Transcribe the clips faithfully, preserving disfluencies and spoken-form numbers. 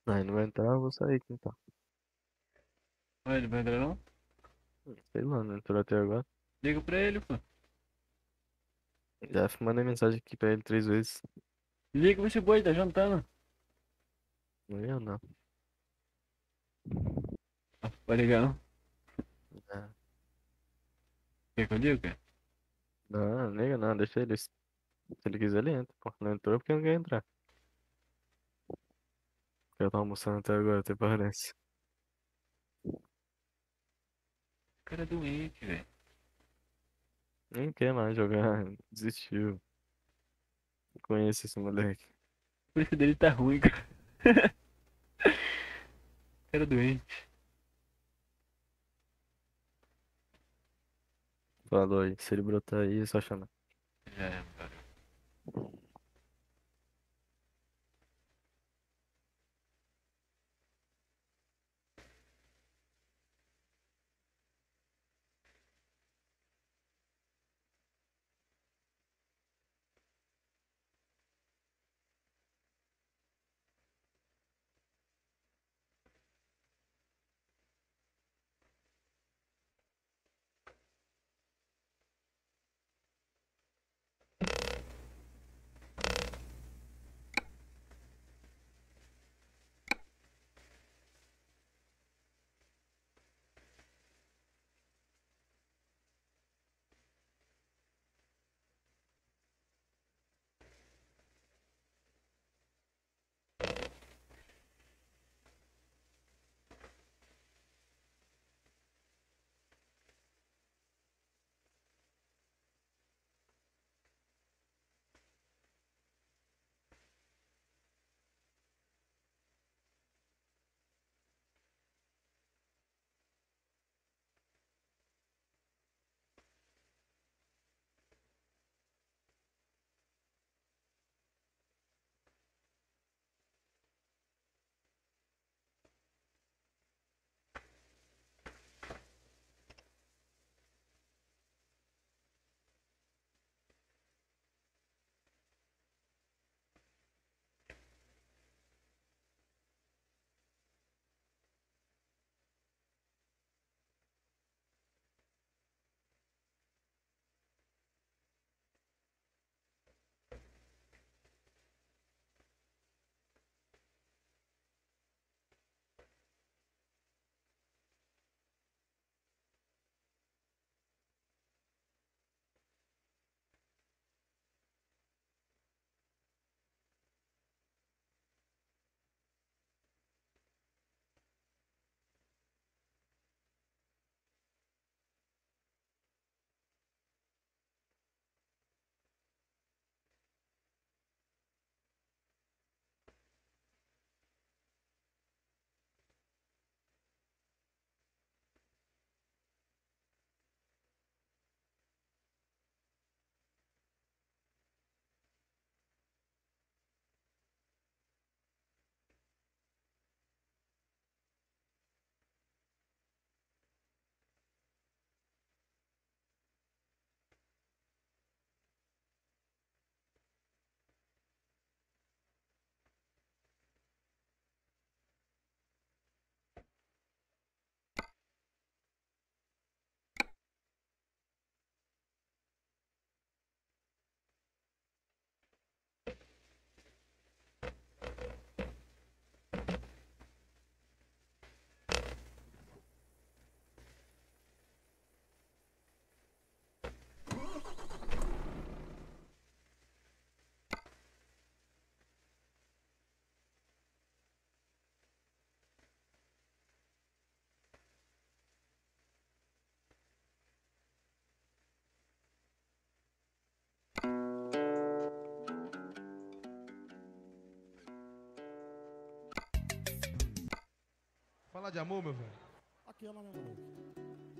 Aí não vai entrar, eu vou sair aqui então. Ué, ele vai entrar não? Sei lá, não entrou até agora. Liga pra ele, pô. Já mandei mensagem aqui pra ele três vezes. Liga pra esse boi, tá jantando. Não ia não. Ah, vai ligar não? É. Quer que eu ligo, cara? Não, não liga não, deixa ele. Se ele quiser, ele entra. Pô, não entrou porque não quer entrar. Eu tô almoçando até agora, até parece. O cara é doente, velho. Nem quer mais jogar, desistiu. Conheço esse moleque. O preço dele tá ruim, cara. O cara é doente. Falou aí, se ele brotar aí, é só chamar. Já é, cara. Falar de amor, meu velho. Aquela, né, moleque?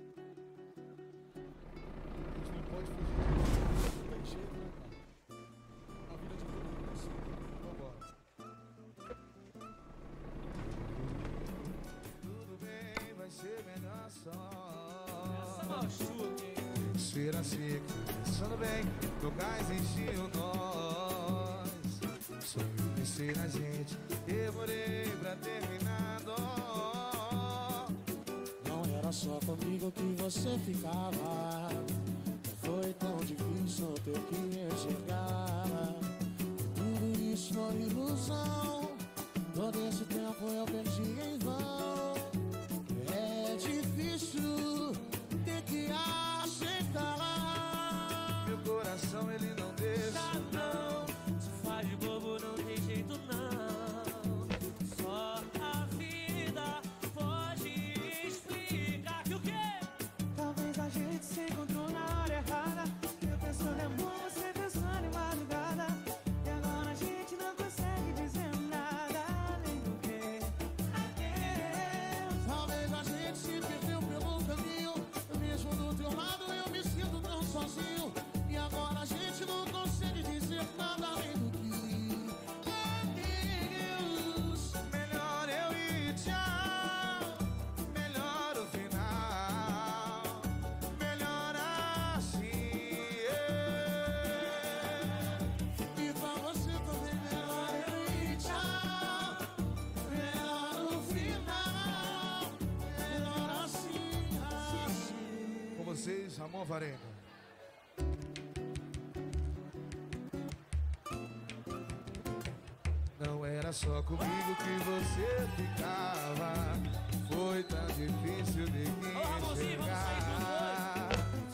A gente não pode fugir disso. Não tem jeito, né, cara? A vida de todo mundo é assim. Vambora. Tudo bem, vai ser melhor só. Essa machuca, hein? Ser assim, começando bem, no gás encheu nós. Sonho pensei na gente, demorei pra terminar. Não era só comigo que você ficava. Foi tão difícil ter que me enxergar. Tudo isso foi ilusão. Todo esse tempo eu perdi em vão. É difícil ter que aceitar. Meu coração ele não deixa, Não, se faz de bobo, não tem jeito não. Só a vida pode explicar que o quê? Talvez a gente se encontrou na hora errada. Eu pensando em amor, você pensando em madrugada. E agora a gente não consegue dizer nada além do que adeus. Talvez a gente se perdeu pelo caminho. Mesmo do teu lado eu me sinto tão sozinho. E agora a gente não consegue dizer nada além do que adeus. melhor eu ir, tchau. Melhor o final, melhor assim. E pra você também melhor eu ir, tchau. Melhor o final, melhor assim, assim. Com vocês, Ramon Varenga. Não era só comigo que você ficava. Foi tão difícil de me enxergar.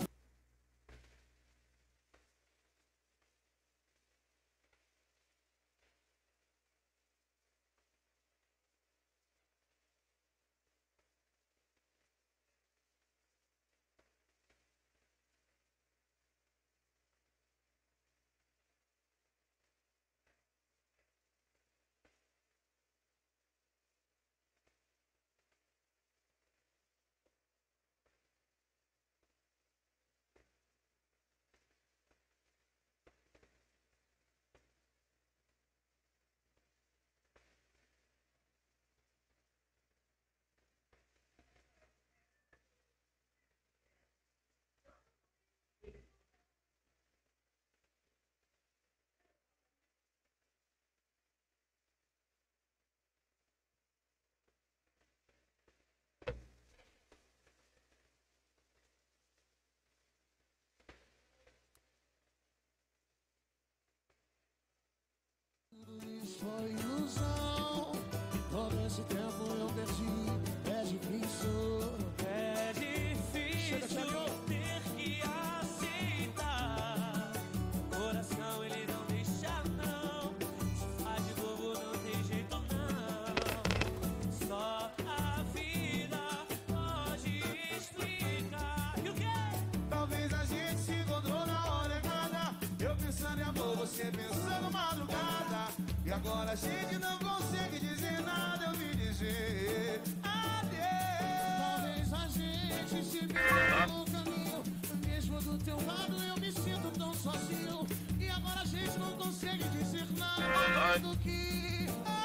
Foi ilusão. Todo esse tempo eu perdi. É difícil. É difícil ter que aceitar. Coração ele não deixa não. Se faz de bobo não tem jeito não. Só a vida pode explicar. E o quê? Talvez a gente se encontrou na hora errada. Eu pensando em amor, você pensando madrugada. E agora a gente não consegue dizer nada, eu me dizer adeus. Talvez a gente se perdeu no caminho. Mesmo do teu lado eu me sinto tão sozinho. E agora a gente não consegue dizer nada do que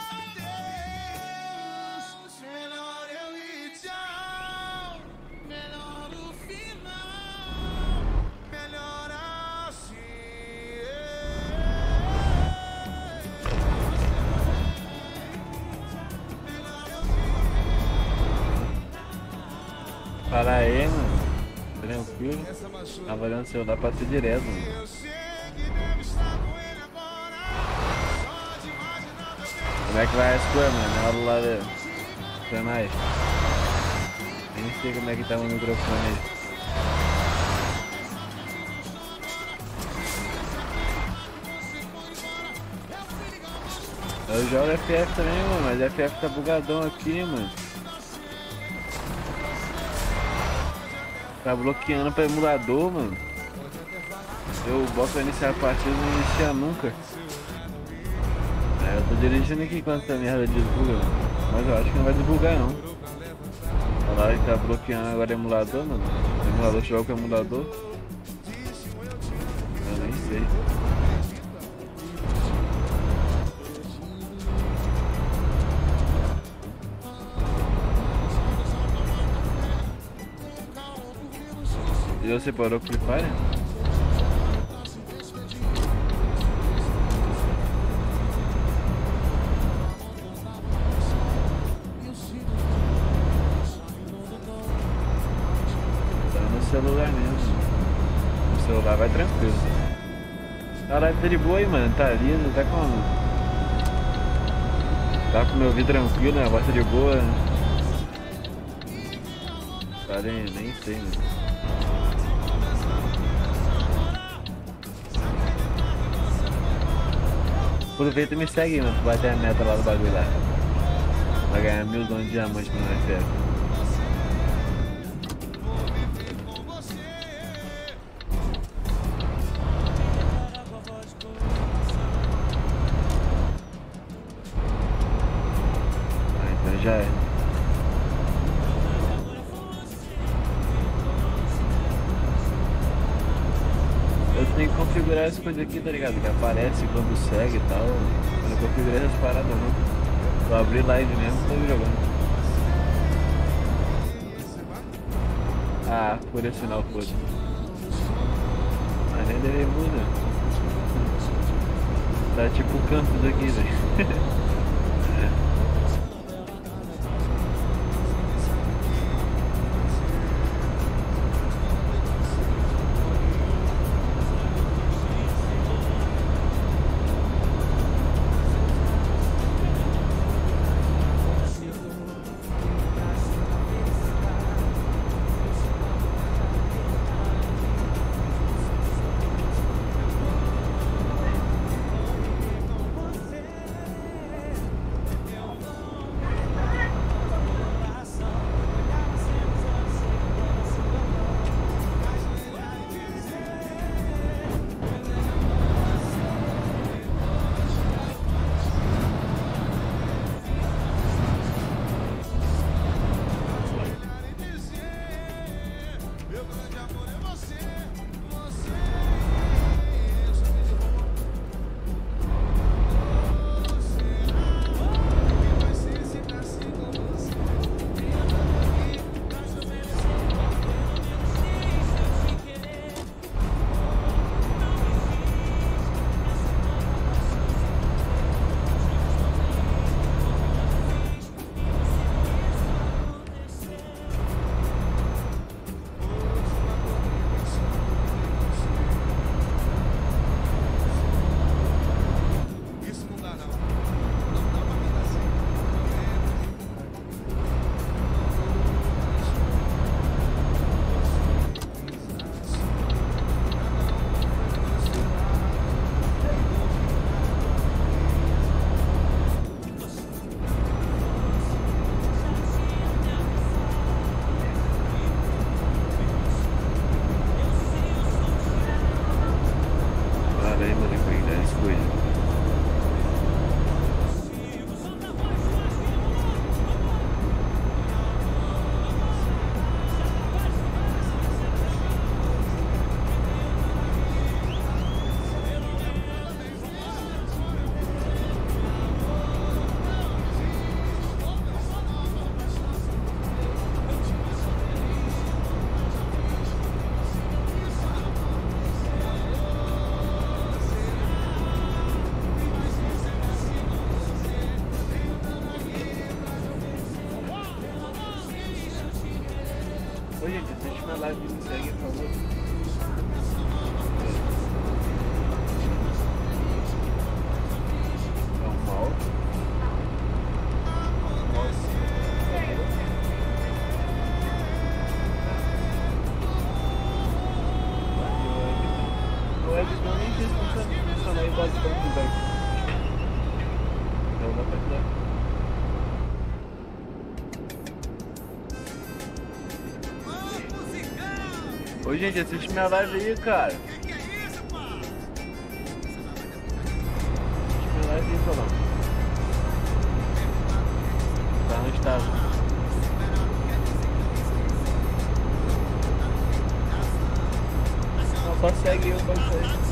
adeus. Melhor eu ir, tchau. melhor o final. Melhor assim. Melhor eu Fala aí, mano. Tranquilo. ir. Essa machuca. Tava olhando o celular pra ser direto, mano. Eu sei que devo estar com ele agora. Só de imaginar meu tempo. Como é que vai as coisas, mano? Na hora lá de... Foi mais. Nem sei como é que tá o microfone aí. Eu jogo F F também, mano, mas F F tá bugadão aqui, mano. Tá bloqueando pra emulador, mano. Eu boto pra iniciar a partida e não inicia nunca. É, eu tô dirigindo aqui enquanto essa merda desbuga, mano. Mas eu acho que não vai desbugar não. Falaram que tá bloqueando agora emulador, mano. O emulador joga com o emulador. Eu nem sei. E você parou com o Free Fire? celular mesmo. O celular vai tranquilo. A live tá de boa aí, mano. Tá lindo, tá como? Dá pra me ouvir tranquilo, né? A voz tá de boa. Cara, nem sei, mano. Aproveita e me segue, mano. Vai ter a meta lá do bagulho lá. Vai ganhar mil dons de diamante no F F. Ah, então já é. Eu tenho que configurar essa coisa aqui, tá ligado? Que aparece quando segue e tal. Eu não configurei essas paradas não. Vou abrir live mesmo, tô jogando. Ah, por esse sinal foda. Mas nem deve mudar. Tá tipo o campus aqui, velho. Ô gente, assiste minha live e me segue, por favor. É um mal. O editor nem sei se funciona aí bastante, velho. Então dá pra ajudar. Ô gente, assiste minha live aí, cara. Que que é isso, pá? Assiste minha live aí, Solão. Tá no estado. Não, só segue eu, pode sair.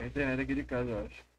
A internet aqui de casa, eu acho.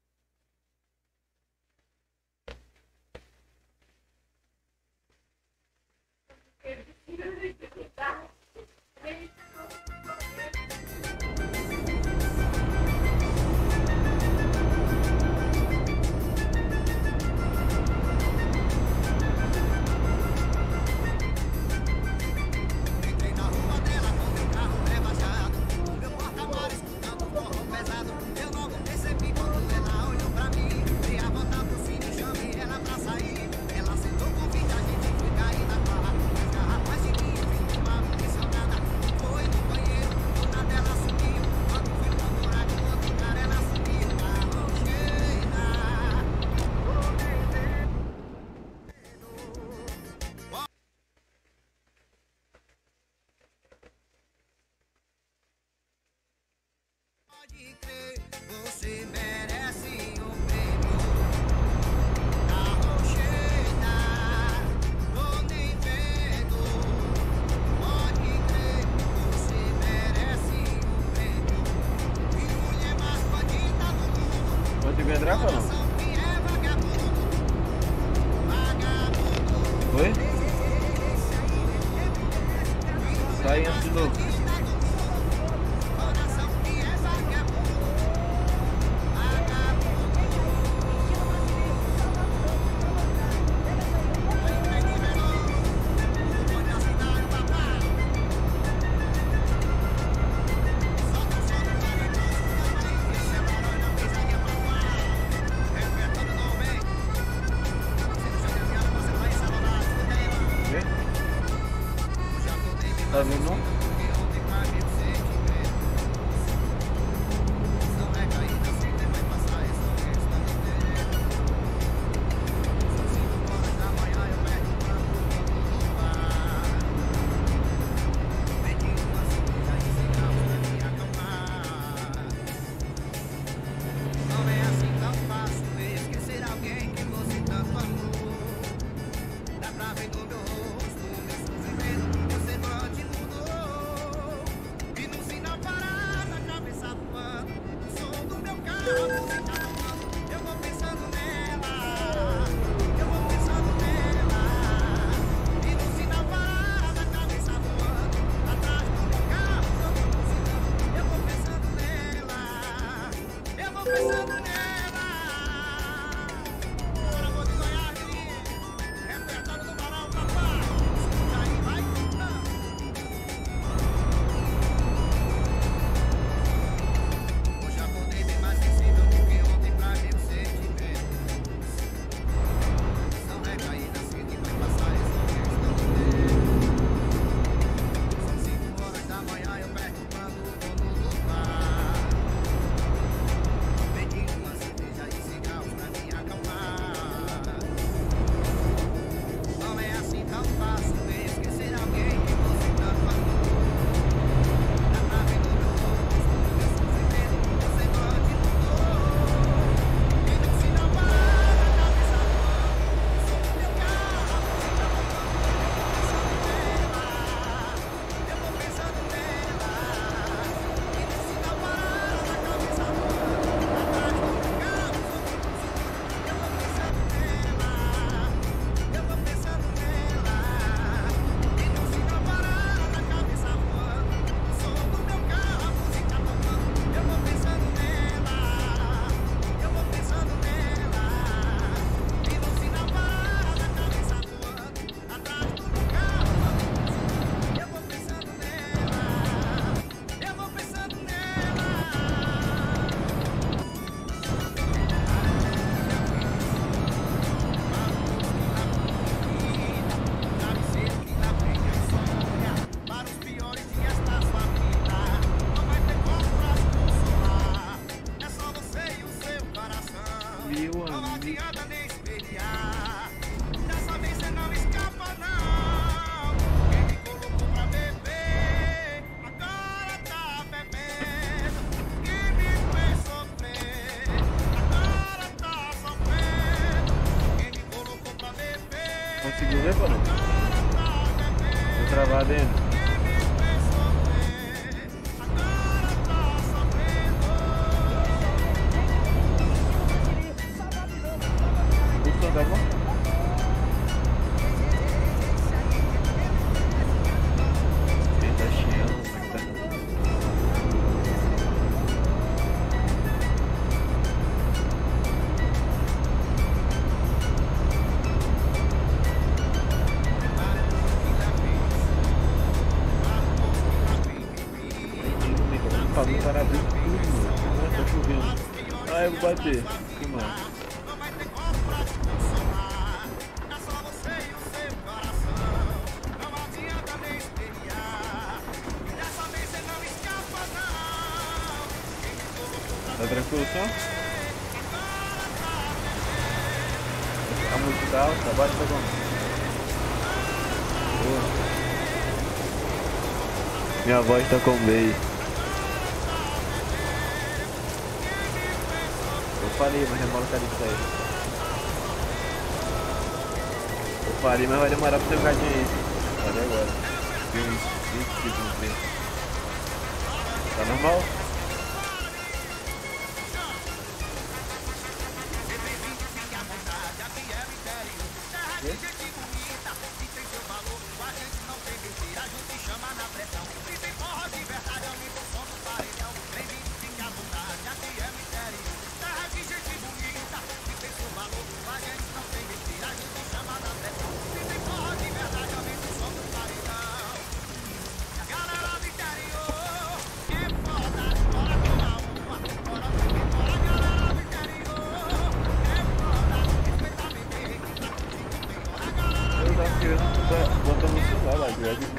Entrei na rua dela com meu carro rebaixado, o meu porta-malas escutando o forró pesado. Eu logo percebi quando ela olhou pra mim. Dei a volta pro cine e chamei ela pra sair. Ela sentou com convite, a gente foi cair na farra. As garrafas de vinho, fiz uma impressionada. Foi no banheiro, uma dela sumiu. Quando fui procurar com outro cara, ela sumiu. Carro cheia. Pode crer, você merece um prêmio. Carro cheia, tô nem vendo. Pode crer, você merece um prêmio. E mulher mais bandida do mundo. Pode ver entrar ou não? Coração que é vagabundo. Vagabundo. Oi? Sai antes de novo. Coração que é vagabundo. Vagabundo. Pode assinar o papai. Solta o som do mariposo também. Esse é barulho, não pisadinha pra voar. Repertório não vem. Se não chega de ano, você vai salvar. Escuta aí, mano. Vê? Eu já acordei bem Tá vendo não? porque ontem pra mim o sentimento. São recaídas, sempre vai passar, isso não está me entendendo. São cinco horas da manhã, eu perco o campo todo no bar. Pedi uma cerveja e cigarros pra me acalmar. Não é assim tão fácil esquecer alguém que você tanto amou. Dá pra ver no meu rosto, no meu sofrimento, meu semblante mudou. E no sinal parado, a cabeça voando, o som do meu carro, a música tocando. Eu vou pensando nela, eu vou pensando nela. E no sinal parado, a cabeça voando, atrás do meu carro, o som buzinando. Eu vou pensando nela, eu vou pensando nela. Agora eu vou de Goiás, menino. Repertório do Barão, papai. Escuta aí, vai. Hoje acordei bem mais sensível do que ontem pra mim o sentimento. São recaídas que vai passar, isso não é questão de tempo. São cinco horas da manhã, eu perco quando o dono do bar. Pedi uma cerveja e cigarros pra me acalmar. Não é assim tão fácil esquecer alguém que você tanto amou. Dá pra ver no meu rosto, no meu sofrimento, meu semblante mudou. E no sinal parado, a cabeça voando, o som do meu carro, a música tocando. Eu vou pensando nela, eu vou pensando nela. E no sinal parado, a cabeça voando, atrás do meu carro, o som do buzinando. Eu vou pensando nela, eu vou pensando nela. E no sinal parado, a cabeça voando, o som do meu carro, a música tocando. Eu vou pensando nela, eu vou pensando nela. E no sinal parado, a cabeça voando, atrás do meu carro, o som do buzinando. Eu vou pensando nela, eu vou pensando nela. Travesseiro que dá frente à insônia, para os piores dias da sua vida. Não vai ter como pra se consolar, é só você e o seu coração. Viu, Não amigo? adianta nem espelhar, dessa vez você não escapa não. Quem me colocou pra beber, agora tá bebendo. Quem me fez sofrer, agora tá sofrendo. Quem me colocou pra beber, Conseguiu ver, Paulo? agora tá bebendo. Vou travar dentro. Quem me fez sofrer, agora tá sofrendo. apagou o para-brisa tudo, mano. Tá chovendo. Ah, eu vou bater. Que mano. Tá tranquilo só? A música tá alta, bate pra bom. Minha voz tá com meio. Eu falei, mas demora um de sair. Eu falei, mas vai demorar pra ter um gadinho aí. Olha agora. vinte, vinte, vinte. Tá normal? Bota no celular lá, já de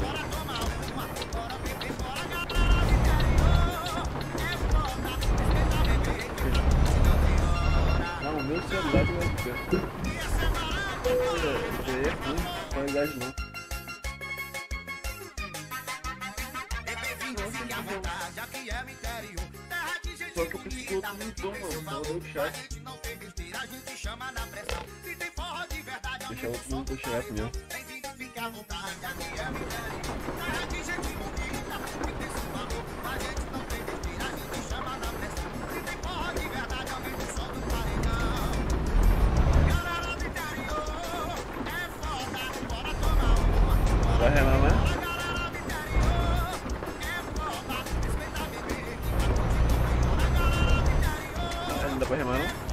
não, o meu celular de webcam. Isso aí é ruim, qualidade não. Só que eu preciso outro mudou, mano, não deu chat. Deixa outro mundo chat mesmo. Vai remar mais? Ah, não dá pra remar não?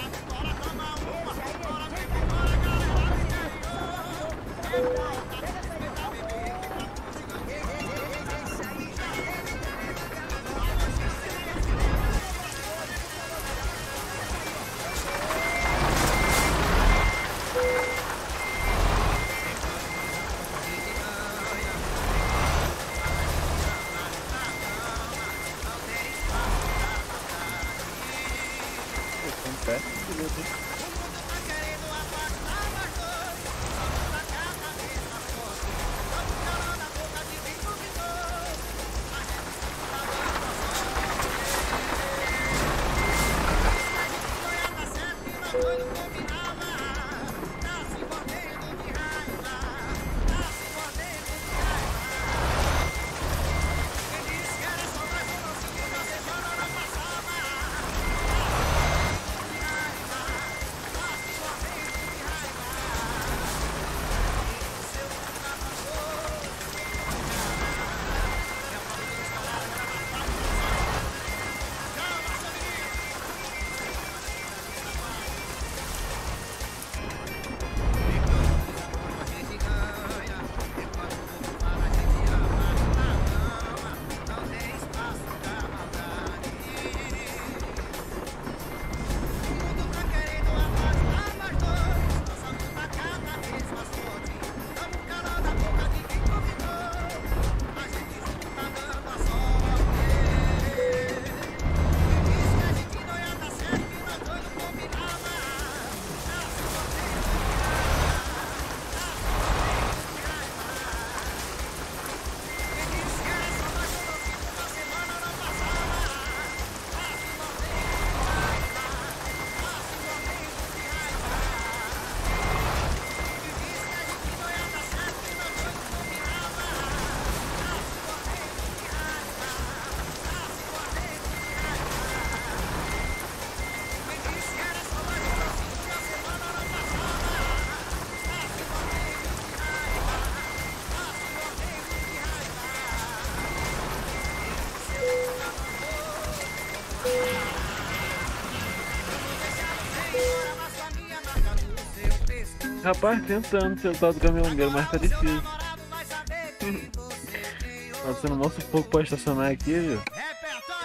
Rapaz, tentando ser o tal do caminhoneiro, mas tá difícil. Tá sendo um mó sufoco pra estacionar aqui, viu?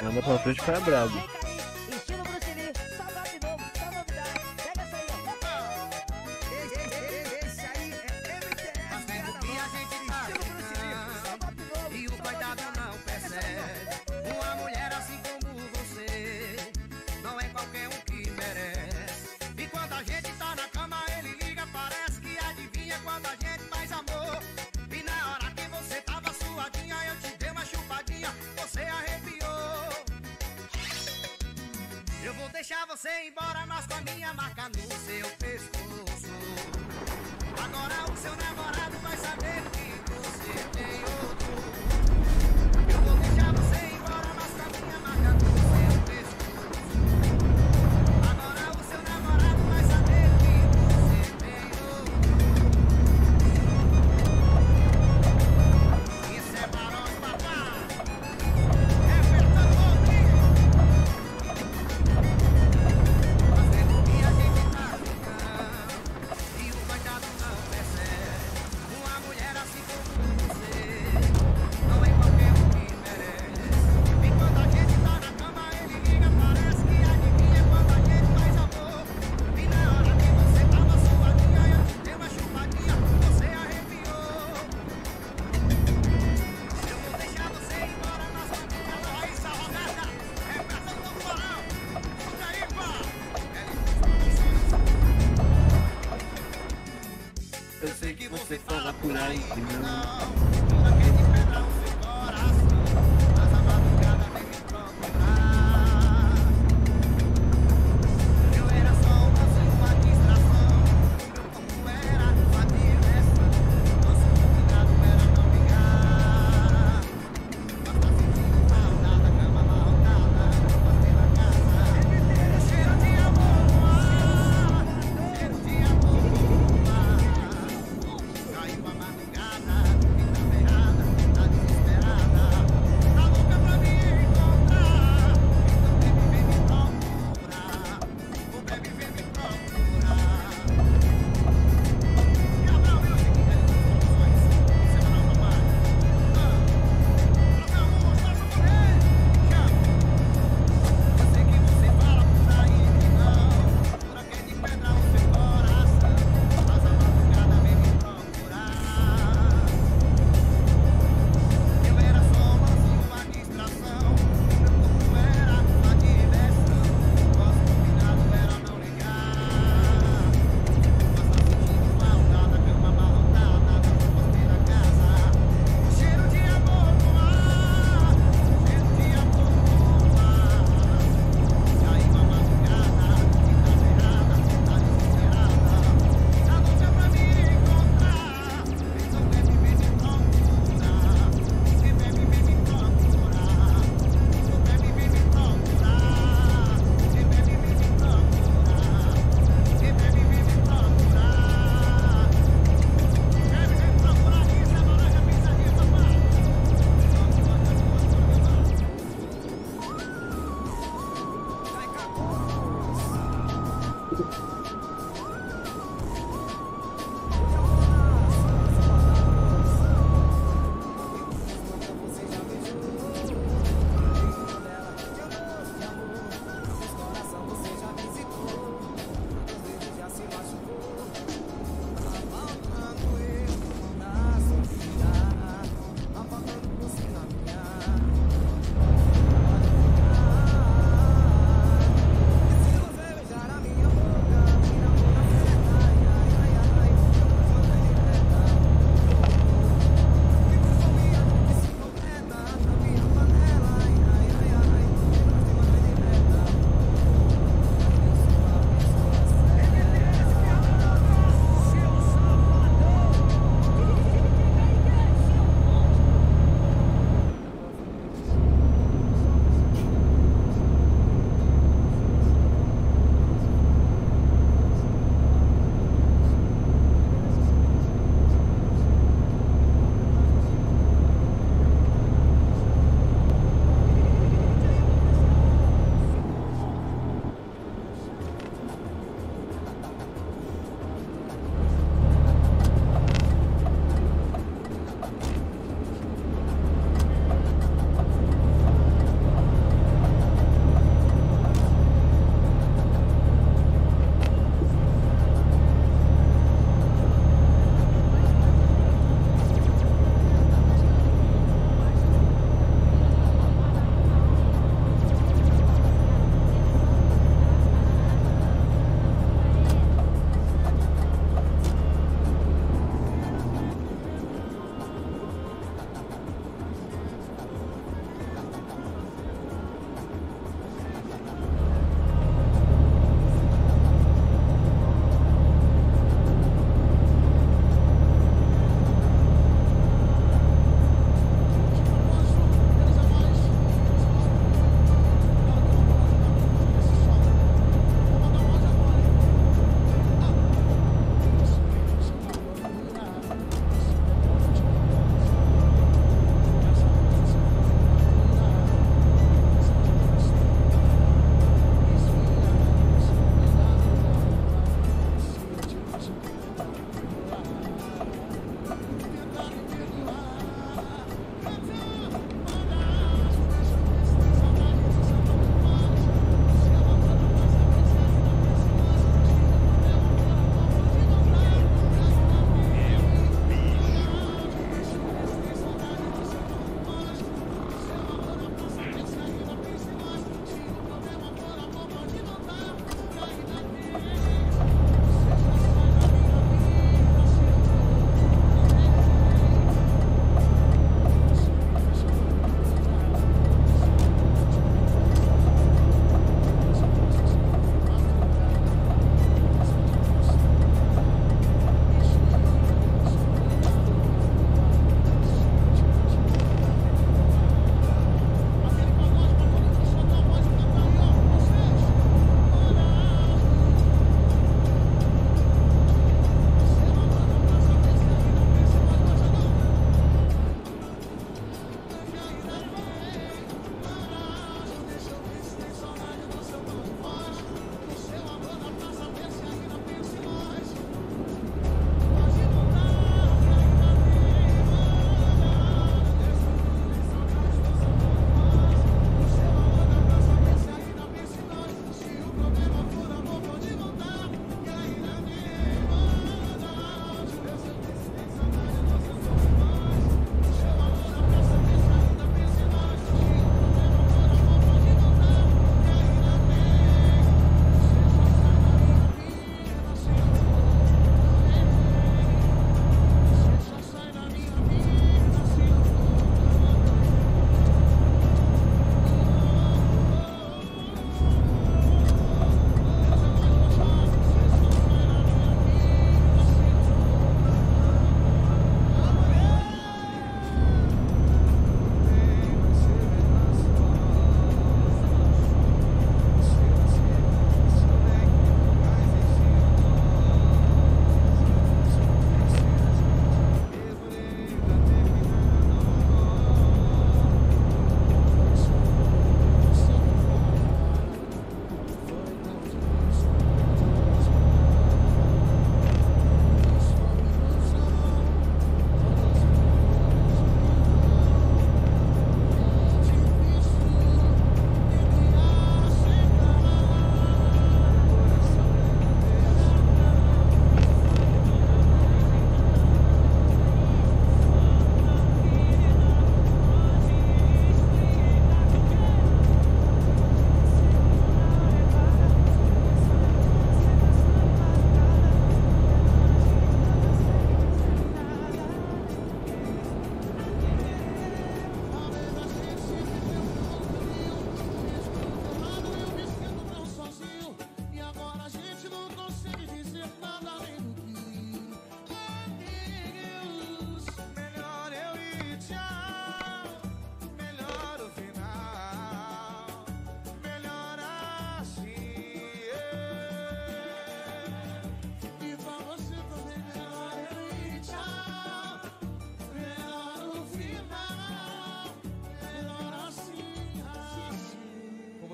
Anda pra frente, cara brabo. Estilo Bruce Lee, só golpe novo, só novidade. Pega essa aí, ó. Esse aí é M T S. Fazendo o que a gente tá Estilo Bruce Lee, só golpe novo. e o coitado não percebe. Uma mulher assim como você não é qualquer um que merece. E quando a gente tá na cama, ele liga, parece que adivinha quando a gente faz amor. E na hora que você tava suadinha, eu te dei uma chupadinha, você arrepiou. Eu vou deixar você ir embora, mas com a minha marca no seu pescoço. Agora o seu namorado vai saber que você tem outro. Eu vou deixar você ir embora, mas com a minha marca no seu pescoço. Agora o seu namorado vai saber que você tem outro. Isso é Barões, papai. É Fernando Rodrigues. Fazendo o que a gente tá ficando e o coitado não percebe. Uma mulher assim como você não é qualquer um que merece. E quando a gente tá na cama, ele liga, parece que adivinha quando a gente faz amor. E na hora que você tava suadinha, eu te dei uma chupadinha, você arrepiou. Eu vou deixar você ir embora na sua vida, Raíssa Roberta, representando o Barão. Escuta aí, pá. Eu sei que você fala por aí que não. Nunca quer de pedra o seu coração, mas a madrugada vem me procurar. Eu era só um mocinho, uma distração. Meu corpo era uma diversão. Nosso combinado era não ligar. Mas tá sentindo saudade da cama amarrotada, você na casa. Cheiro de amor no ar, cheiro de amor no ar. Caiu a madrugada, fica ferrada, tá desesperada. Tá louca pra me encontrar. Então vem, vem me procurar. O bebê vem me procurar. Cabral, meu seguinte, ali nas produções. Semanal papai. Ah, Brasil, mostra pra poder. Chama. Eu sei que você fala por aí que não. Jura que é de pedra o seu coração, mas a madrugada vem me procurar. Eu era só um mocinho, uma distração. Meu corpo era uma diversão. Nosso combinado era não ligar. Mas tá sentindo saudade da cama amarrotada, da você na casa. Cheiro de amor no ar, cheiro de amor no ar. Caiu a madrugada, fica ferrada, tá desesperada. Tá louca pra me encontrar. Então vem, vem me procurar. Vem, vem, vem me procurar. Então vem, vem me procurar. Vem, vem, vem me procurar. Vem, vem, vem me procurar. Vem, vem procurar isso, é laranja pisadinha, papai. Vai cá. Você já beijou o dela, eu gosto de amor. Esse coração você já visitou, o dedo já se machucou. Tá faltando eu na sua vida, tá faltando você na minha. E se você beijar a minha boca,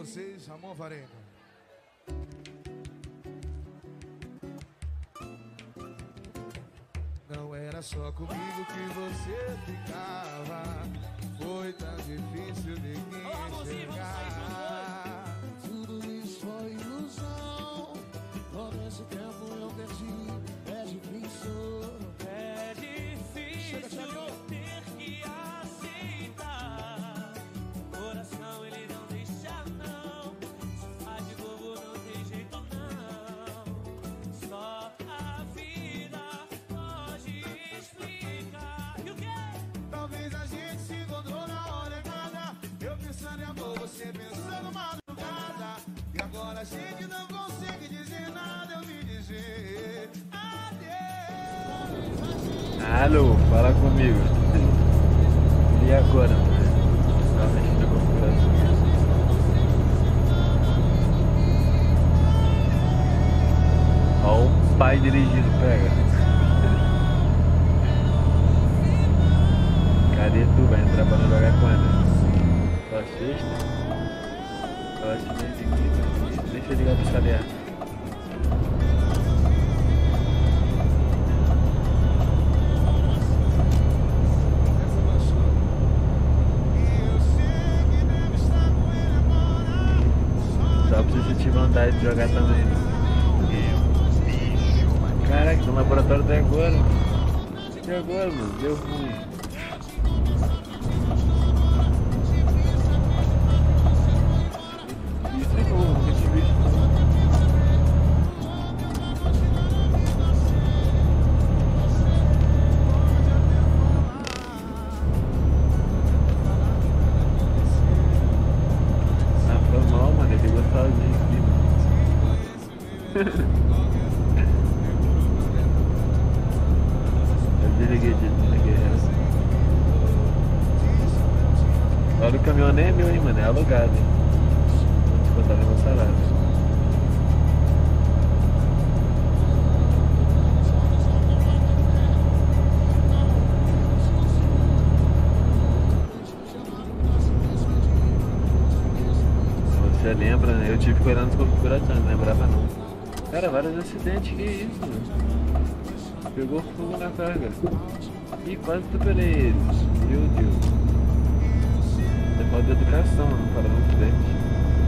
vocês, Ramon Varenga. Não era só comigo que você ficava. Foi tão difícil de me enxergar. Tudo isso foi ilusão. Todo esse tempo eu perdi. É difícil. É difícil ter que aceitar. O coração ele não deixa não. Se faz de bobo não tem jeito não. Só a vida pode explicar. E o quê? Talvez a gente se encontrou na hora errada. Eu pensando em amor, você pensando madrugada. E agora a gente não consegue dizer nada. Eu me dizer adeus. Alô, fala comigo. E agora, mano? Tá mexendo na configuração. Ó o pai dirigindo, pega. Cadê tu? Vai entrar pra não jogar quando? Só sexta? Eu acho que nem tem que ligar. Deixa eu ligar pro Saliar. Só pra você sentir vontade de jogar também. Caraca, no laboratório até agora. E agora, mano? Deu ruim. Isso é bom, que esse bicho. Ah, foi mal, mano. Ele pegou sozinho aqui, mano. Eu desliguei, desliguei ela. Olha, o caminhão nem é meu, hein, mano. É alugado, hein. Vou descontar no meu salário. Você lembra, né? Eu tive que olhar nas configurações, não lembrava não. Cara, vários acidentes, que isso, mano? Pegou fogo na carga. Ih, quase superei eles. Meu Deus. É falta de educação, não para no frente.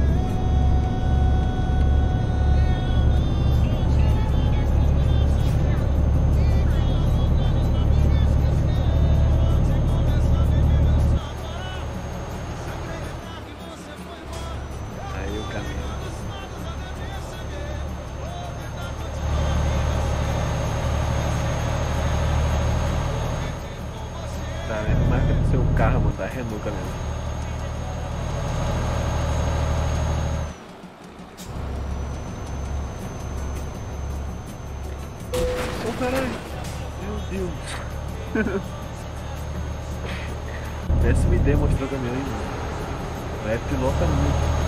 Aí o caminhão. Tá, né? Marca do seu carro, mano. Tá Renault, caminhão. Ô, caralho. Meu Deus. Péssima ideia mostrar o caminhão, hein, mano. Vai pilota muito.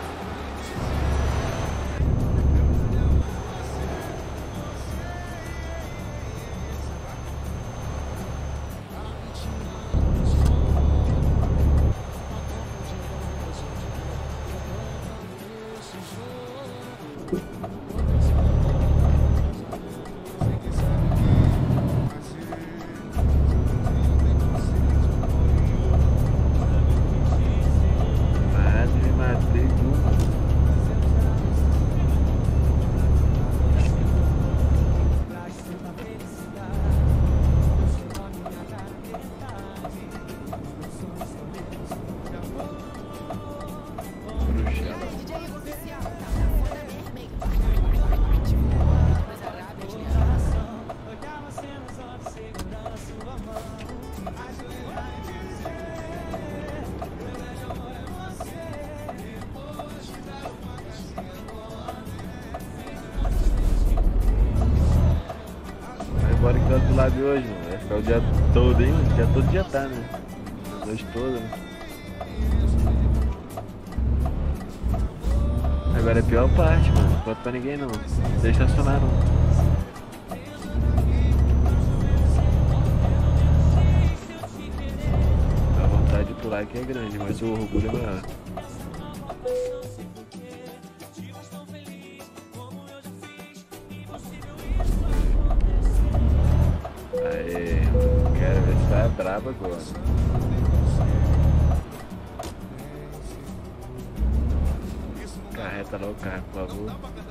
Quase matei tudo. Olhava cenas onde segurando a sua mão. Ajoelhar e dizer: meu grande amor é você. Depois de dar uma casinha. Vai embora que tá do lado de hoje, mano. Vai ficar o dia todo, hein? O dia todo já tá, né? A noite toda, né? Agora é a pior parte, mano. Não conta pra ninguém não. Vocês estacionaram. A vontade de pular aqui é grande, mas o orgulho é maior. Tá braba agora. Carreta logo o carro, por favor.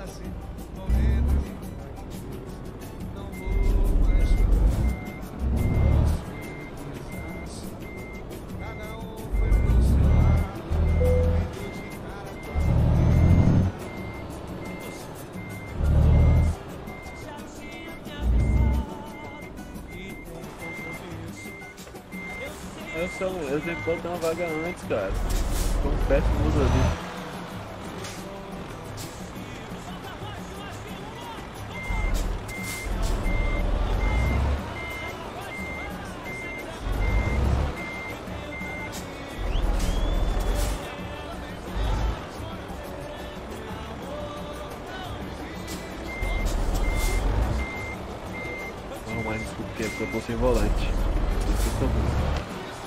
Eu, sou, eu sempre botei uma vaga antes, cara. Ficou um péssimo uso ali. Não, mas desculpa, porque eu tô sem volante. Isso eu tô muito.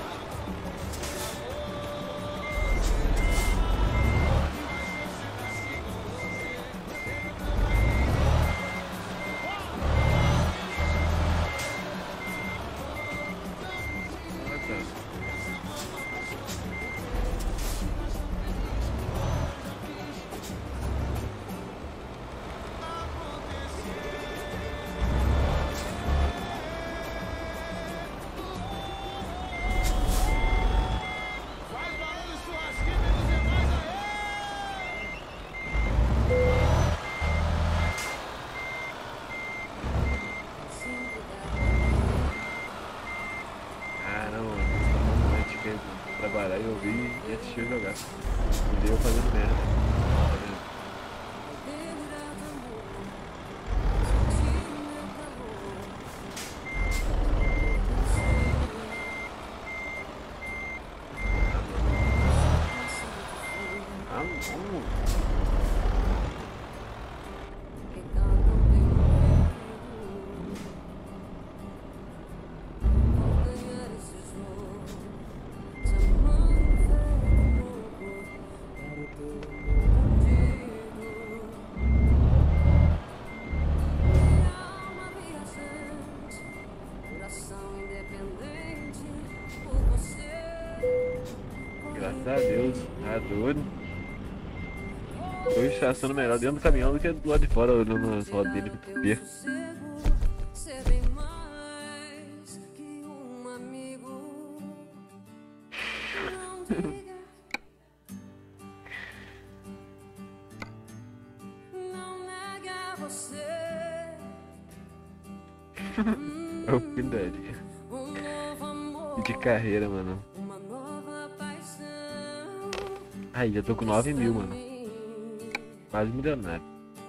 Trabalhar e ouvir e assistir eu jogar. E deu fazendo merda. Ah, não. Graças a Deus, tá doido. Tô estacionando melhor dentro do caminhão do que do lado de fora, olhando as rodas dele pra ver. É o fim dele. De carreira, mano. Aí, já tô com nove mil, mano. Quase milionário.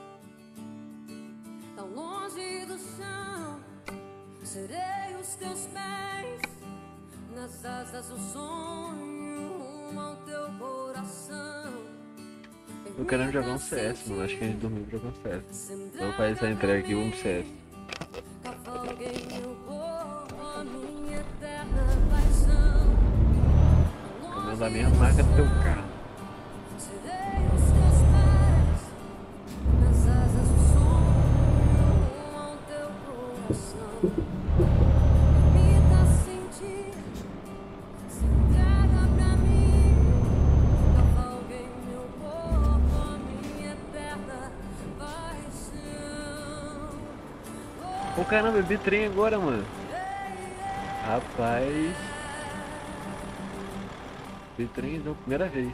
Tão longe do chão, serei os teus pés, nas asas do sonho, rumo ao teu coração. Eu quero jogar um C S, mano. Acho que a gente dormiu pra jogar um C S. Então faz essa entrega aqui, vamos C S. Cavalguei meu corpo, a minha eterna paixão. Pelo menos a mesma marca do teu carro. Serei os teus pés, nas asas do sonho, rumo ao teu coração. Permita sentir, se entrega pra mim. Cavalguei meu corpo, a minha eterna paixão. Ô caramba, eu vi trem agora, mano. Rapaz. Vi trem pela primeira vez.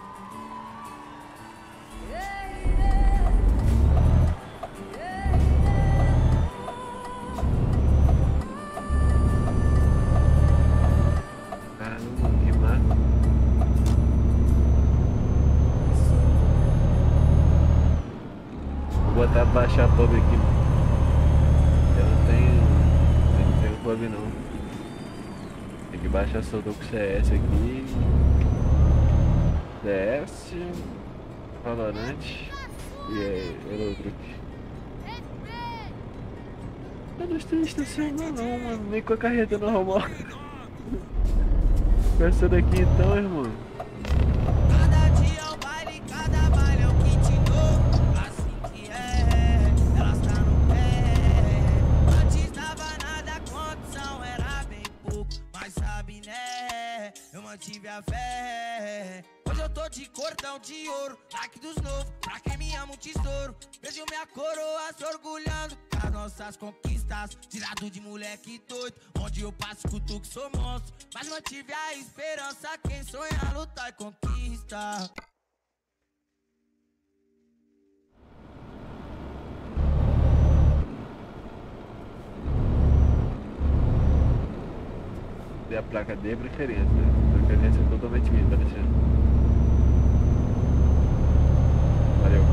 Caramba, que massa. Vou botar baixar a pub aqui. Eu não tenho. Eu não tenho pub não. Tem que baixar só tô com C S aqui. C S, Valorant e é, é outro aqui. Eu não estou estacionando não, mano. Nem com a carreta normal. Com essa daqui então, irmão. Cada dia é um baile, cada baile é um que te dou. Assim que é, elas tá no pé. Antes dava nada, a condição era bem pouco. cordão de ouro, like dos novos, pra quem me ama um tesouro. Vejo minha coroa se orgulhando das nossas conquistas, tirado de moleque doido, onde eu passo escuto que sou monstro, mas mantive a esperança, quem sonha lutar e conquista. E a placa de preferência, preferência é totalmente minha, tá deixando. Valeu.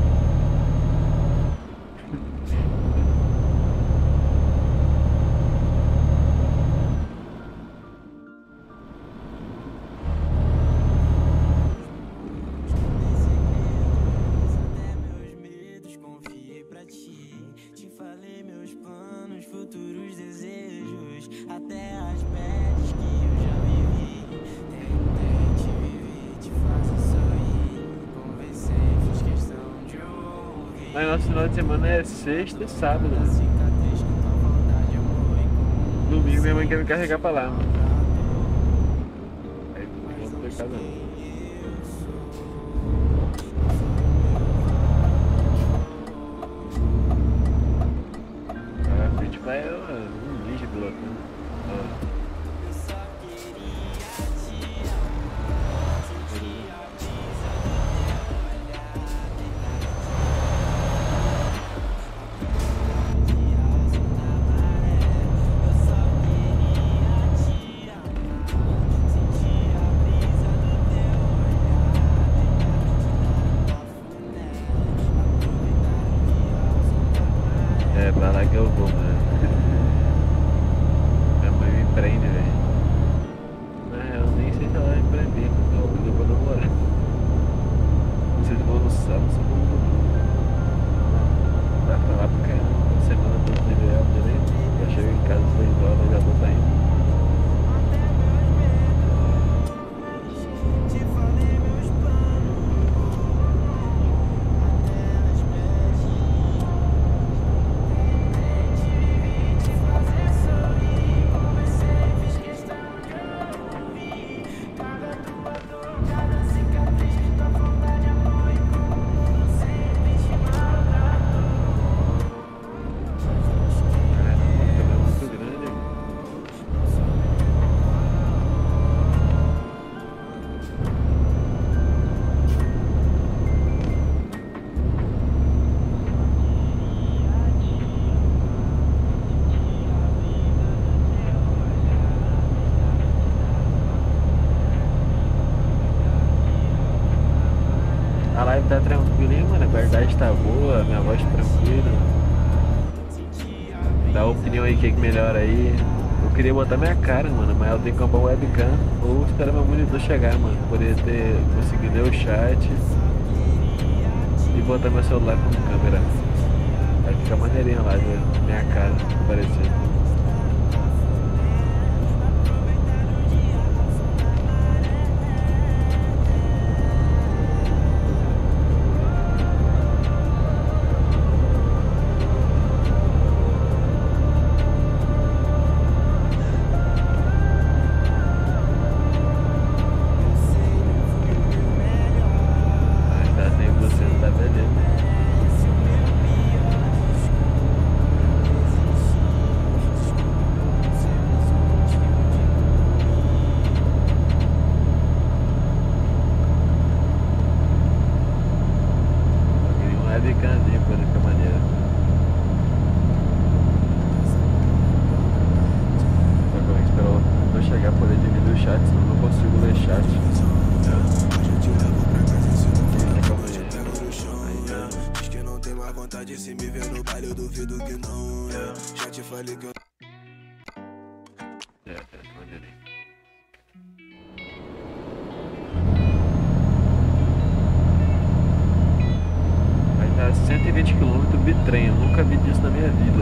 Até meus medos confiei pra ti. Te falei meus planos, futuros desejos, até as bads que eu já vivi. Tentei viver, te fazer sorrir, conversei, fiz questão de ouvir. Mas nosso final de semana é sexta e sábado, Da né? cicatriz com tua vontade, amor e com Domingo minha mãe quer me carregar pra lá, mano. Aí vou complicado não. Ah, Fit Fly é um lixo pilotando. Ó. eu só queria te amar, sentir a brisa do teu olhar, deitar de alto na maré. Eu só queria te amar, sentir a brisa do teu olhar, deitar de aproveitar o É pra lá que eu vou, mano. Minha mãe me prende, velho. Na real, eu nem sei se ela vai me prender, porque eu vou pra namorar. Não sei se eu vou no sábado, se eu vou no domingo. Vai pra lá porque a semana toda de real direito. Eu chego em casa às seis horas e já vou saindo. te falei meus planos, até as bads. Tentei te viver, te fazer sorrir, conversei, fiz questão de ouvir. Cada tua dor, cada cicatriz, tua vontade, amor e como sempre te maltratou. Caralho, o cabelo é muito grande. A live tá tranquilinha, mano. A verdade tá boa, minha voz tá tranquila. Dá opinião aí, o que que melhora aí. Eu queria botar minha cara, mano, mas eu tenho que comprar um webcam ou esperar meu monitor chegar, mano. Poder ter conseguido ler o chat e botar meu celular como câmera. Vai ficar maneirinha lá, velho. Minha cara aparecendo. Mas tá cem por cento, tá beleza. Eu queria um webcamzinho pra ficar maneiro. Agora tem que esperar eu chegar pra poder dividir o chat, senão eu não consigo ler chat. Calma aí. Aí, já. Diz que não tem mais vontade, se me ver no baile eu duvido que não. é. Já te falei que eu É, é, maneirinho. Vai dar cento e vinte quilômetros bitrem, eu nunca vi disso na minha vida.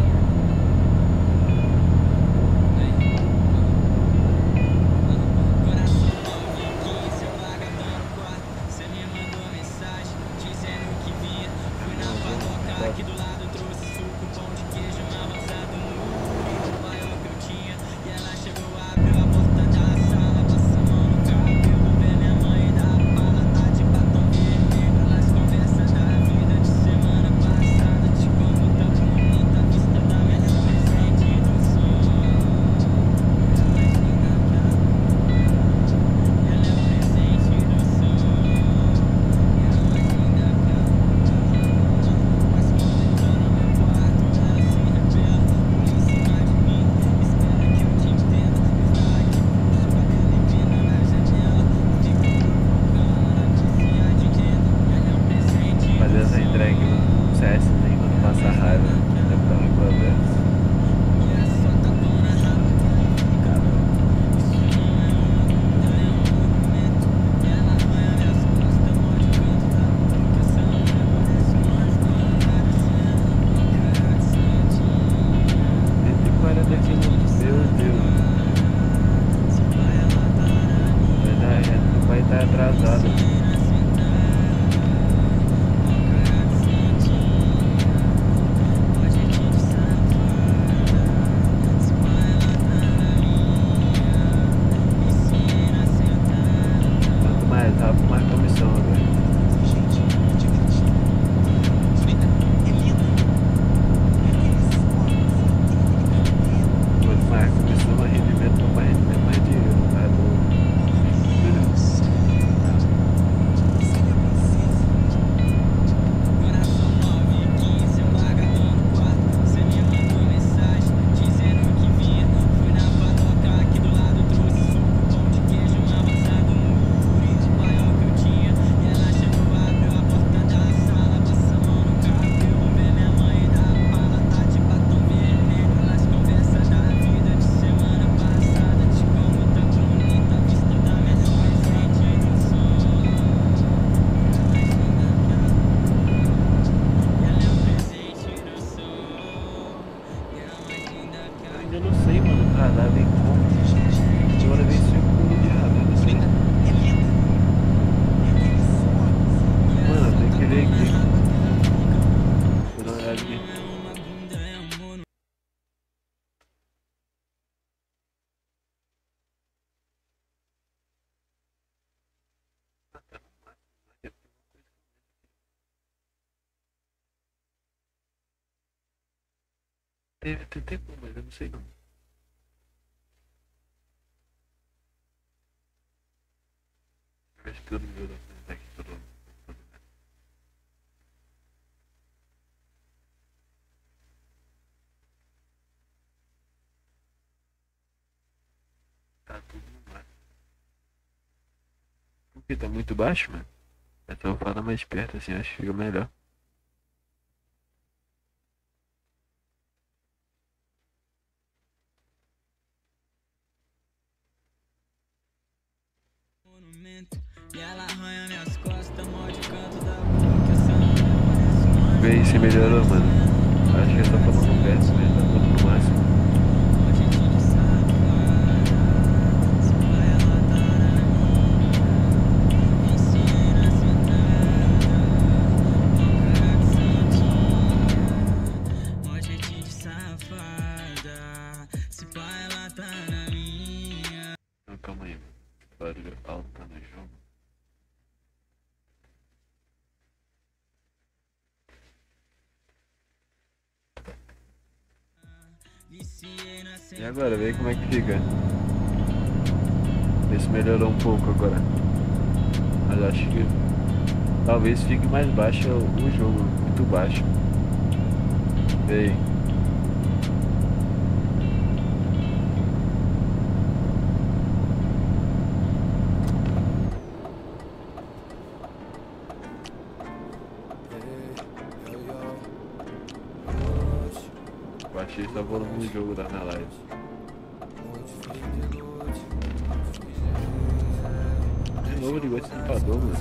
Seu vagabundo corta, cê me mandou mensagem dizendo que vinha. Fui na padoca aqui do lado, trouxe suco, pão de queijo, uma rosada no burrito, o maior que eu tinha. E ela chegou, abriu a porta da sala, passa a mão no cabelo, vê minha mãe da bala, tá de essa entrega no C S nem quando passa raiva. Deve estar no progresso. cento e quarenta quilômetros, meu Deus. Vai dar reto, vai estar atrasado. Quanto mais rápido, mais comissão agora. Quanto mais comissão, mais rendimento, mais rendimento, mais dinheiro. Tá louco. Eu ainda não sei, mano. O radar vem como? Agora vem circulo de radar. Não sei. Mano, tem que ver aqui. Vou dar uma olhada aqui. Deve ter tempo, mas eu não sei não. Ver se todo mundo tá aqui, todo mundo. Tá tudo no máximo. Por que tá muito baixo, mano? Então eu vou falar mais perto assim, acho que fica melhor. E ela arranha minhas costas, morde o canto da boca. Essa mulher parece uma Vê se melhorou, mano. Acho que é só falando perto, mas tá tudo no máximo. gente de safada. Se vai ela tá na minha. Ensina sentada. Com cara de santinha. Mó gente de safada. Se vai ela tá na minha. Não, calma aí, mano. Barulho alto tá no jogo. Viciei na E agora, vê como é que fica. Vê se melhorou um pouco agora. Mas acho que talvez fique mais baixo o jogo, muito baixo. Vê aí. Baixei só o volume do jogo lá na live. De novo ligou esse limpador, mano.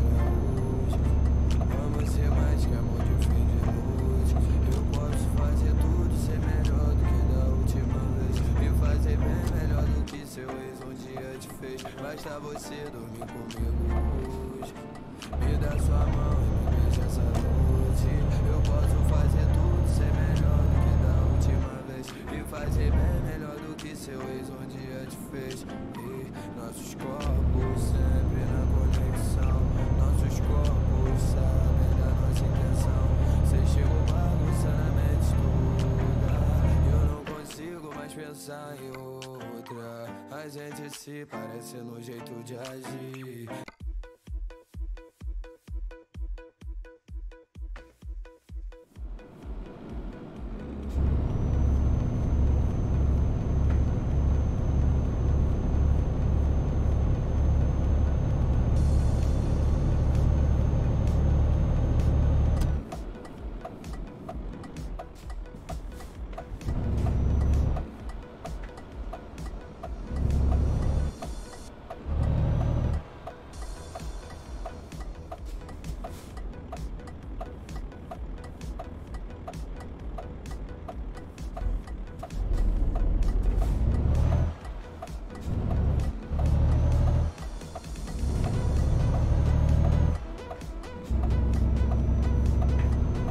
Vamos ser mais que amor de fim de noite. Eu posso fazer tudo ser melhor do que da última vez. Me fazer bem melhor do que seu ex um dia te fez. Basta você dormir comigo hoje. Me dá sua mão e me beija essa noite. Eu posso fazer tudo ser melhor do que da última vez. Me fazer bem melhor do que seu ex um dia te fez. E nossos corpos sempre na conexão. Nossos corpos sabem da nossa intenção. Cê chegou bagunçando a mente toda. Eu não consigo mais pensar em outra. A gente se parece no jeito de agir.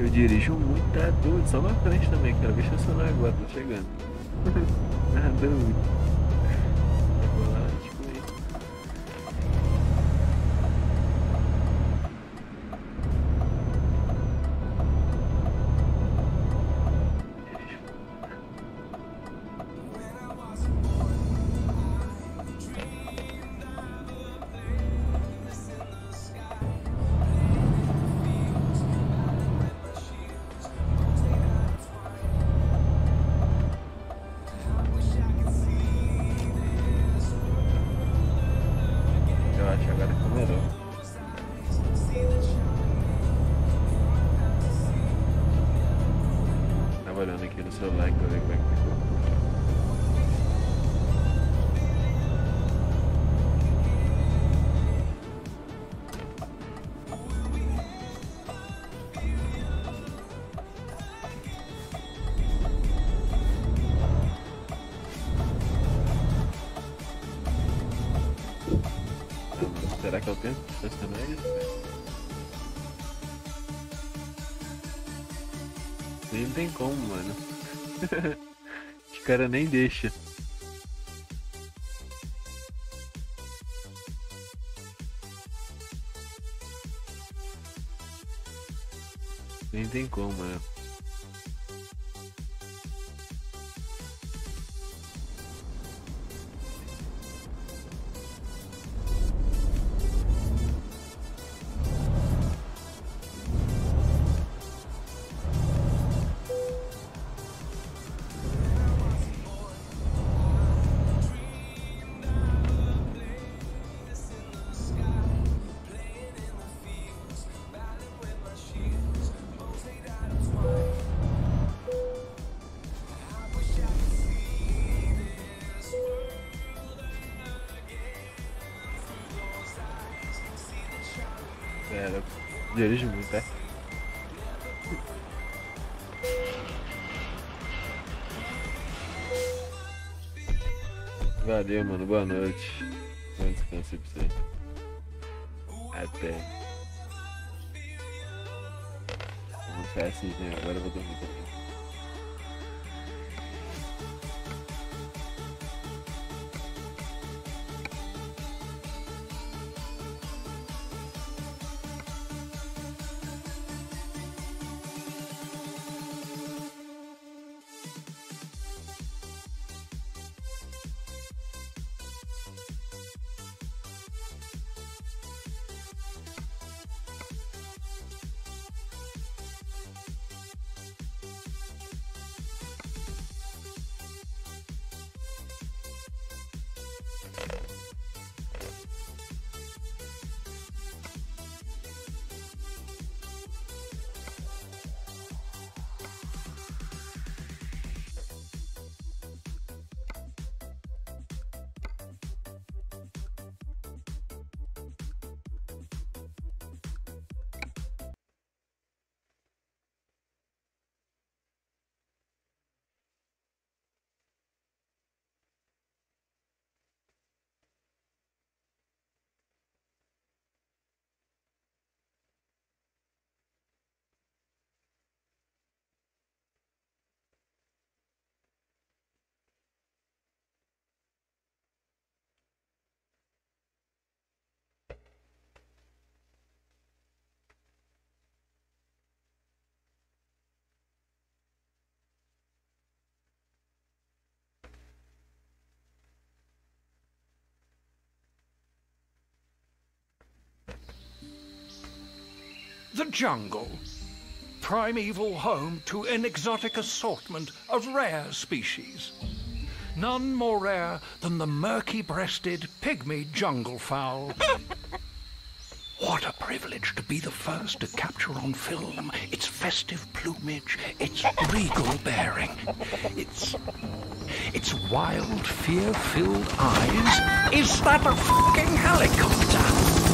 Eu dirijo muito, tá doido, só pra frente também, quero ver estacionar agora, tô chegando. Ah, doido. Vai rolar, tipo isso. Eu acho que agora ficou melhor. Tava olhando aqui no celular pra ver como é que ficou. Será que eu tento estacionar isso? Nem tem como, mano. Os caras nem deixam. Nem tem como, mano. Pera, dirijo muito, é? Valeu, mano. Boa noite. Bom descanso aí pra você. Até. Vamos ficar assim, né? Agora eu vou dormir também. The jungle. Primeval home to an exotic assortment of rare species. None more rare than the murky-breasted pygmy jungle fowl. What a privilege to be the first to capture on film its festive plumage, its regal bearing, its... its wild, fear-filled eyes. Is that a fucking helicopter?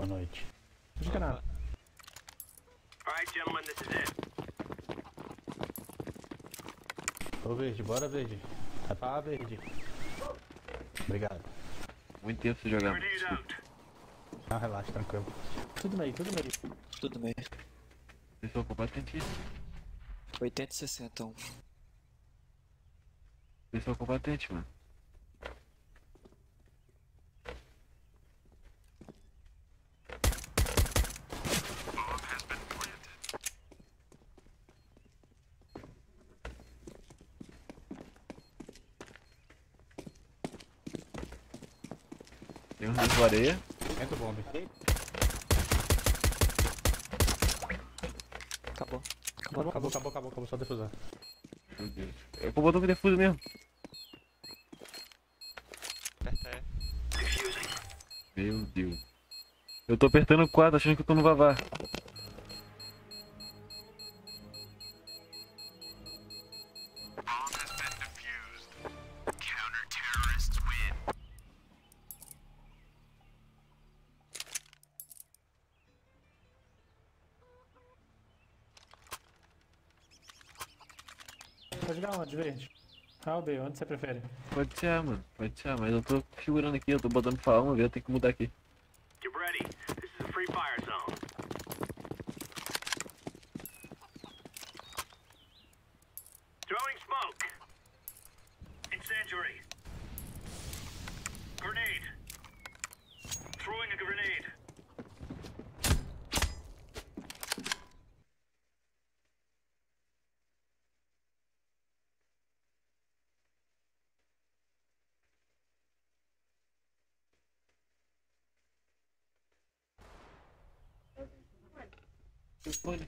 Boa noite. Não fica nada. Alright, gentlemen, this is it. Ô verde, bora verde. Vai pra lá, verde. Obrigado. Muito tempo você jogar. Grenade out. Não, relaxa, tranquilo. Tudo meio, tudo meio. Tudo bem. Pessoal combatente. oitenta e sessenta, um. Pessoal combatente, mano. Tem uns dois areia. Entra o bombe. Acabou. Acabou, acabou, acabou, acabou, acabou, só defusar. Meu Deus. É o botão que defusa mesmo. Aperta é. Meu Deus. Eu tô apertando o quatro achando que eu tô no Vavá. Pode jogar onde, verde? A ou B, onde você prefere? Pode ser, mano. Pode ser, mas eu tô figurando aqui, eu tô botando pra uma vez, eu tenho que mudar aqui. Get ready. This is a free fire zone. Throwing smoke. Incendiary. Grenade. Throwing a grenade. Telefone.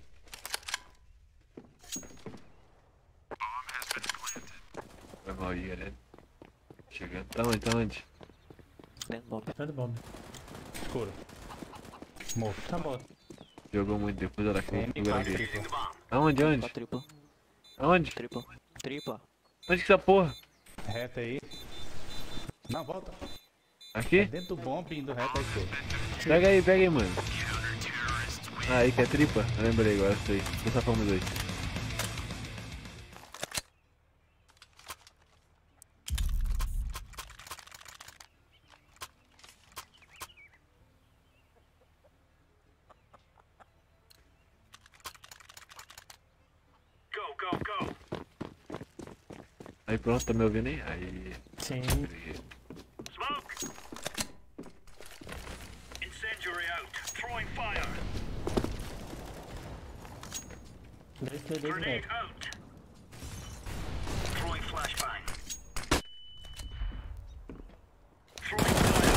Foi mal aí, galera. Chegando. Tá onde? Tá onde? Dentro do bombe. Dentro do bombe. Escuro. Morto. Tá morto. Jogou muito depois, olha aqui. M Segura quatro aqui. triplo. Aonde? Aonde? Ó, tripla. Aonde? Tripla. Tripla. Onde que essa porra? Reta aí. Não, volta. Aqui? É dentro do bombe, indo reto à esquerda. Pega aí, pega aí, mano. Ah, aí que é tripa? Eu lembrei agora, sei. Vou só fomos dois. Go, go, go. Aí pronto, tá me ouvindo aí? Aí. Sim. Smoke. Incendiary out. Throwing fire. Dois, dois, dois, Grenade reto. out. Throwing flashbang. Throwing fire.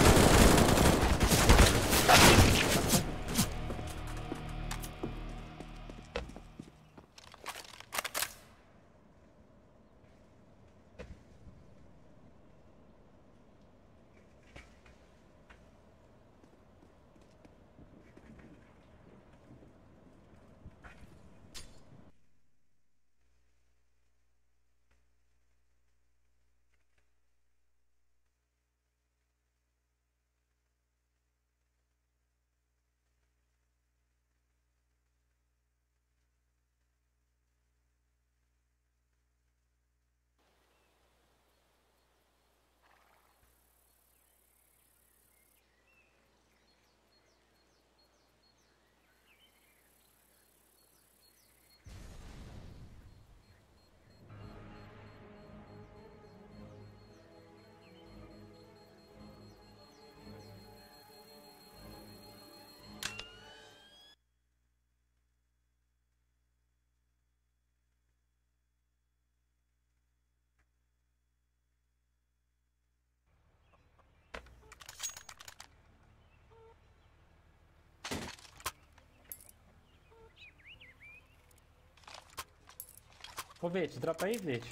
Ô, verde, dropa aí, verde.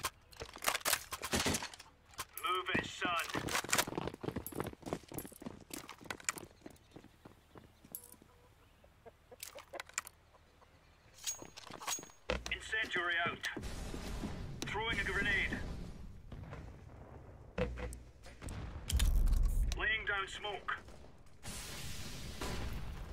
Move it, son. Incendiary out. Throwing a grenade. Laying down smoke.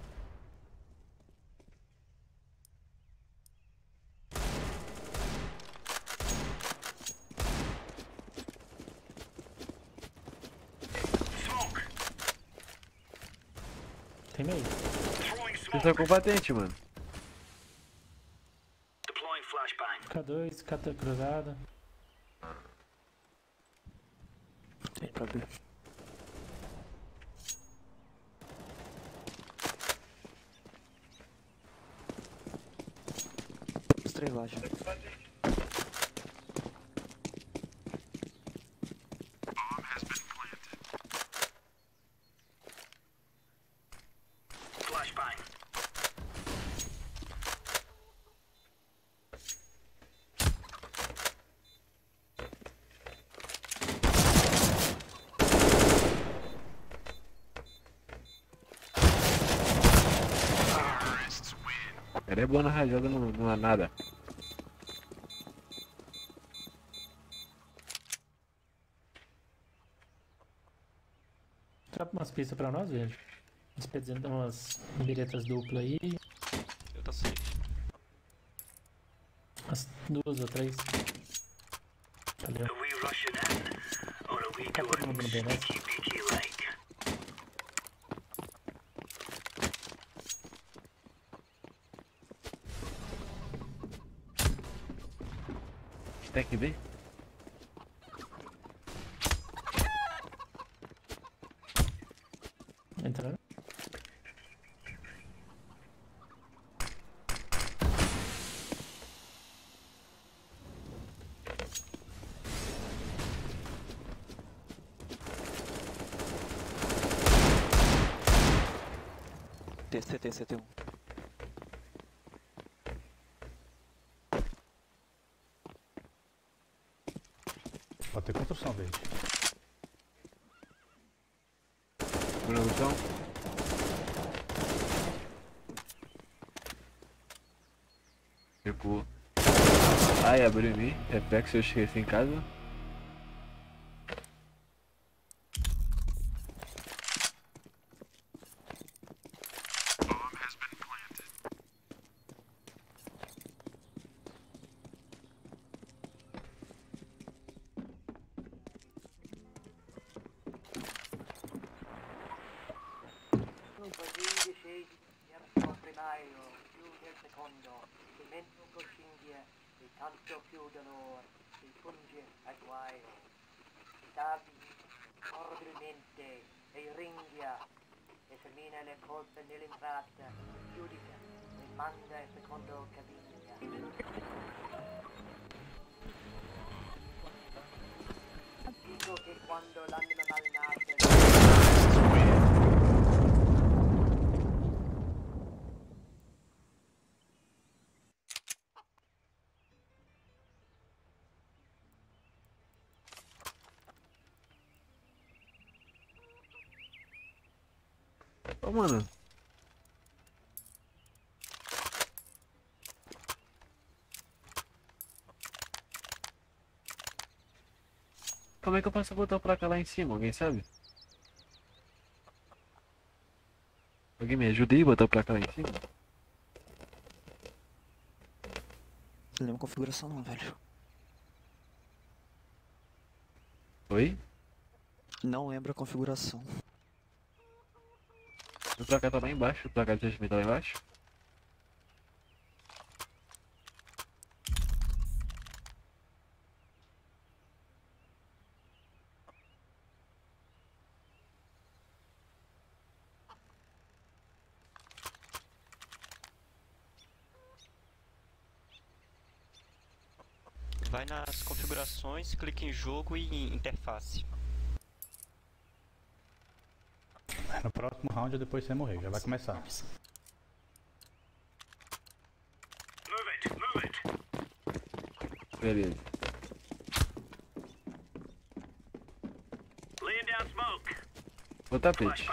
Tem meio. Você tá com patente, mano. K dois, K três cruzada. Tem pra ver. Estrelagem. Ele é bom na rajada, não, não há nada. Trapa umas pistas pra nós, velho. Uns pedzinhos, umas miretas duplas aí. Eu tô safe. Umas duas ou três. Valeu. Tá todo mundo no B, né? Stack B? Entraram. T C T C T um. Pode ter construção verde. Produção. Recuo. Ai, abriu em mim. Reflexo, eu esqueci em casa. Un po' di scesi, terzo primario, più del secondo, che meno coscinghia e tanto più dolore, si punge a guaio. Davi orbilmente e ringhia, esamina le colpe nell'imprata, giudica e manda il secondo caviglia. Dico che quando l'anima malnata Ô, mano. Como é que eu posso botar a placa lá em cima? Alguém sabe? Alguém me ajuda aí a botar a placa lá em cima? Não lembro a configuração não, velho. Oi? Não lembro a configuração. O placar tá lá embaixo, o placar de transmissão tá lá embaixo. Vai nas configurações, clica em jogo e em interface. No próximo round depois você morrer, já vai começar. Beleza. O tapete.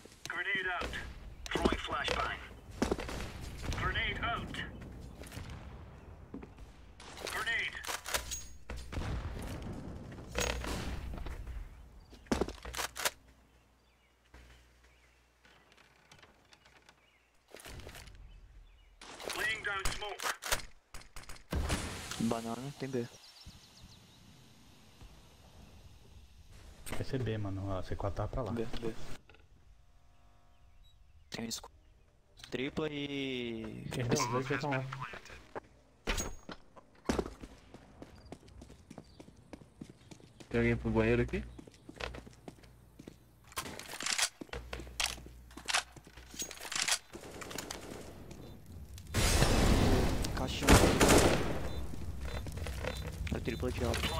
Banana, tem B. Vai ser B, mano. A C quatro tá pra lá. B, B. Tem um escudo tripla e. Perdeu, os dois já estão lá. Tem alguém pro banheiro aqui? Caixão. É tripla de alto.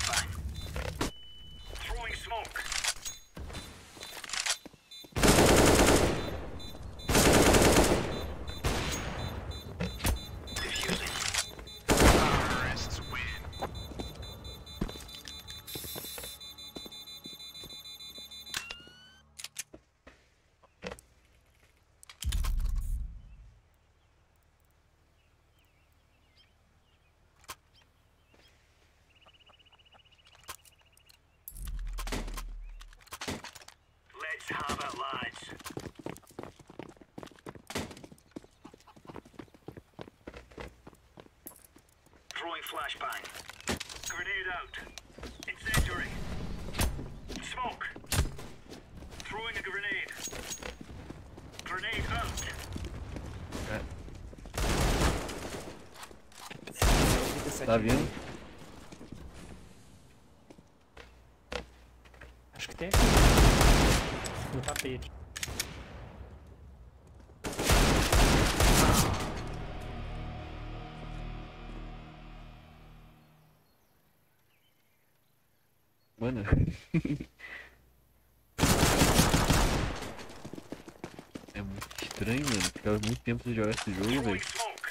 Throwing flashbang. Grenade out. Incendiary. Smoke. Throwing a grenade. Grenade out. Tá vindo? Acho que tem aqui. No tapete. Mano. É muito estranho, mano. Ficava muito tempo sem jogar esse jogo, velho.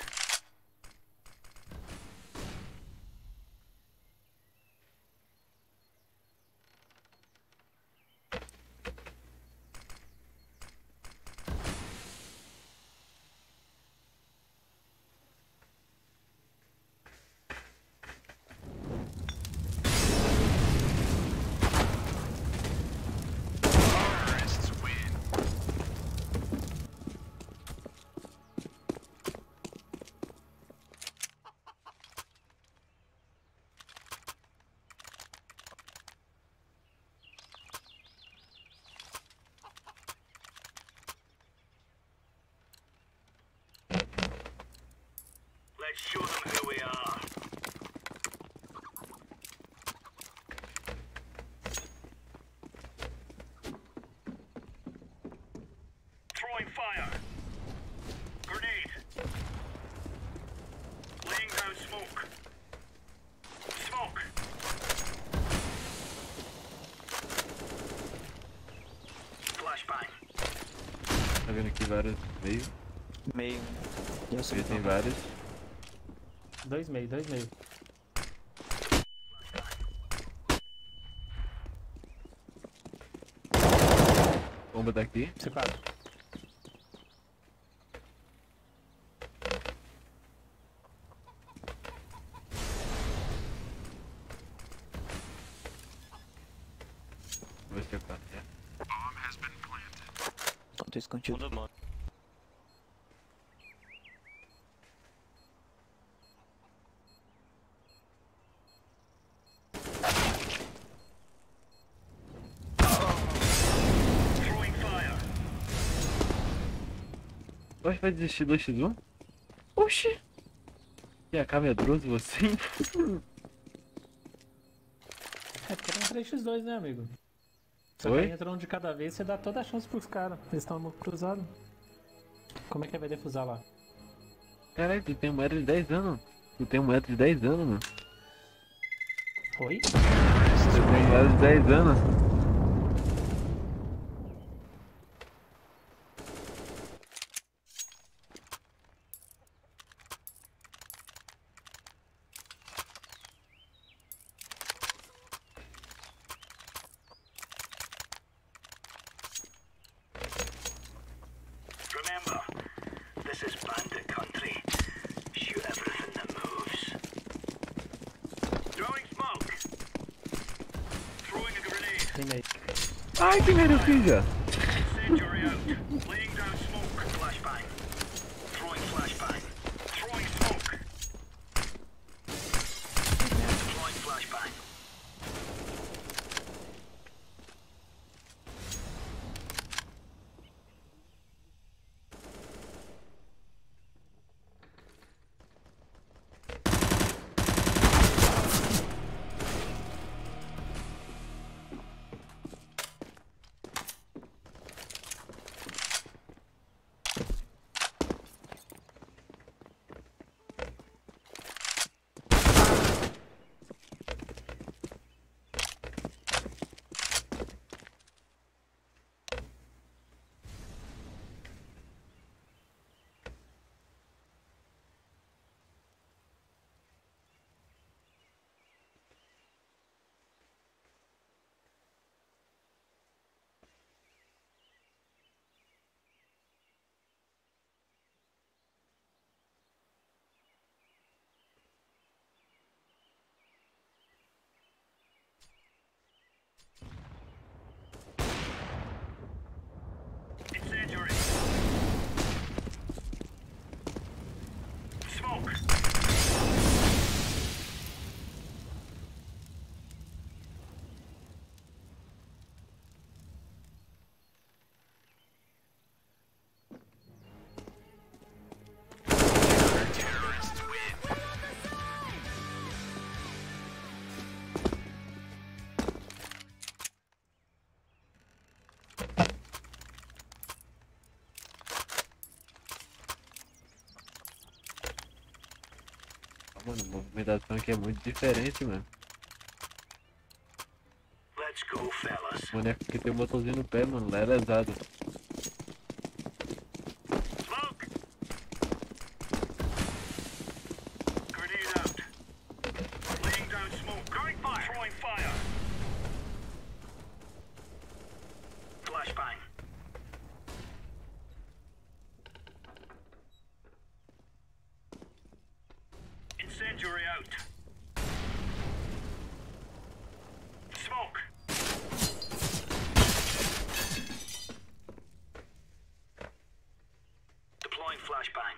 Let's show them who we are. Throwing fire. Grenade. Laying down smoke. Smoke. Flashbang. Tá vendo aqui vários meio? Meio. E eu Aqui tem vários. Dois meio, dois meio. Bomba daqui. C quatro. Vou ver se eu canto, é. Então tô escondido. Throwing fire. Oxe, vai desistir dois por um? Oxi! Que é medroso você? É porque era um três por dois, né, amigo? Só que Oi? aí entra um de cada vez, você dá toda a chance pros caras. Eles estão cruzados. Como é que vai defusar lá? Caralho, tu tem um metro de dez anos. Tu tem um metro de dez anos, mano. Oi? Tu tem um metro de dez anos. Remember, this is bandit country. Shoot everything that moves. Throwing smoke. Throwing a grenade. Tem meio. Ai, que merda eu fiz já. Incendiary out. Laying down smoke. Flashbang. Throwing flashbang. Throwing smoke. Deploying flashbang. Mano, a movimentação aqui é muito diferente, mano. Let's go, fellas. O boneco aqui tem um botãozinho no pé, mano. Lá é lesado. Smoke. Grenade out. Laying down smoke. Throwing fire. Throwing fire. Flashbang. Incendiary out. Smoke. Deploying flashbang.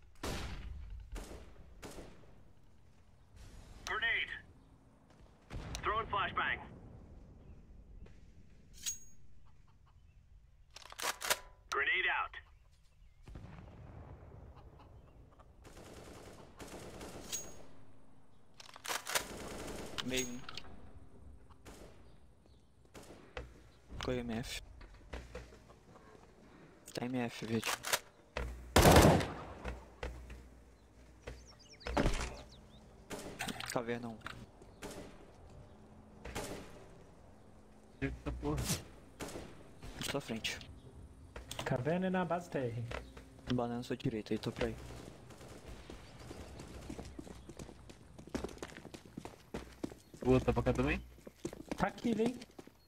Grenade. Throwing flashbang. Grenade out. Meio um. Ficou M F. Tá M F, vídeo. Caverna um. Eita porra. Na sua frente. Caverna é na base T R. Banana na sua direita, aí tô pra aí. O outro tá pra cá também? Tá aqui, vem.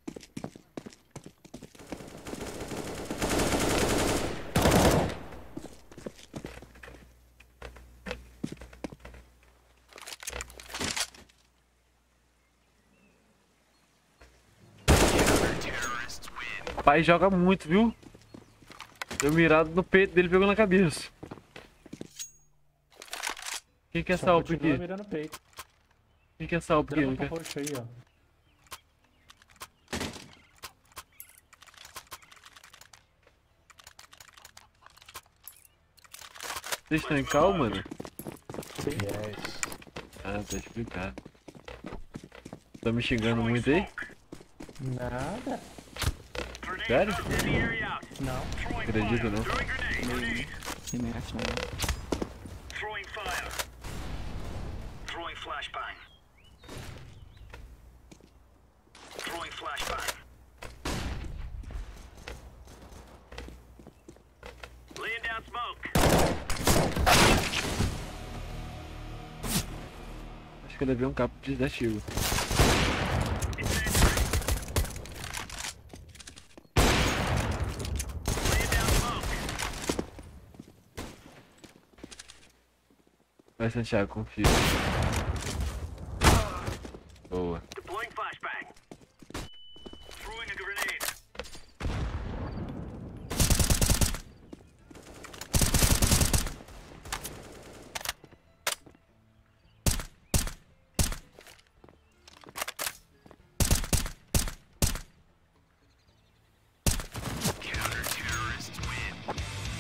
O pai joga muito, viu? Deu mirado no peito dele, pegou na cabeça. Quem que é essa alpa aqui? Continua mirando o peito. Quem que é essa alpa aqui? Drama Não quer- roxo aí, ó. Vocês estão em cal, mano? Yes. Ah, tá explicado. Tá me xingando muito aí? Nada. Sério? Incendiary out. Não. Acredito não. Throwing grenade. Grenade. M F não. Throwing fire. Throwing flashbang. Throwing flashbang. Laying down smoke. Acho que eu levei um capo de dez tiros. Laying down smoke. Vai, Santiago, confia. Boa. Deploying flashbang. Throwing a grenade. Counter-terrorists win.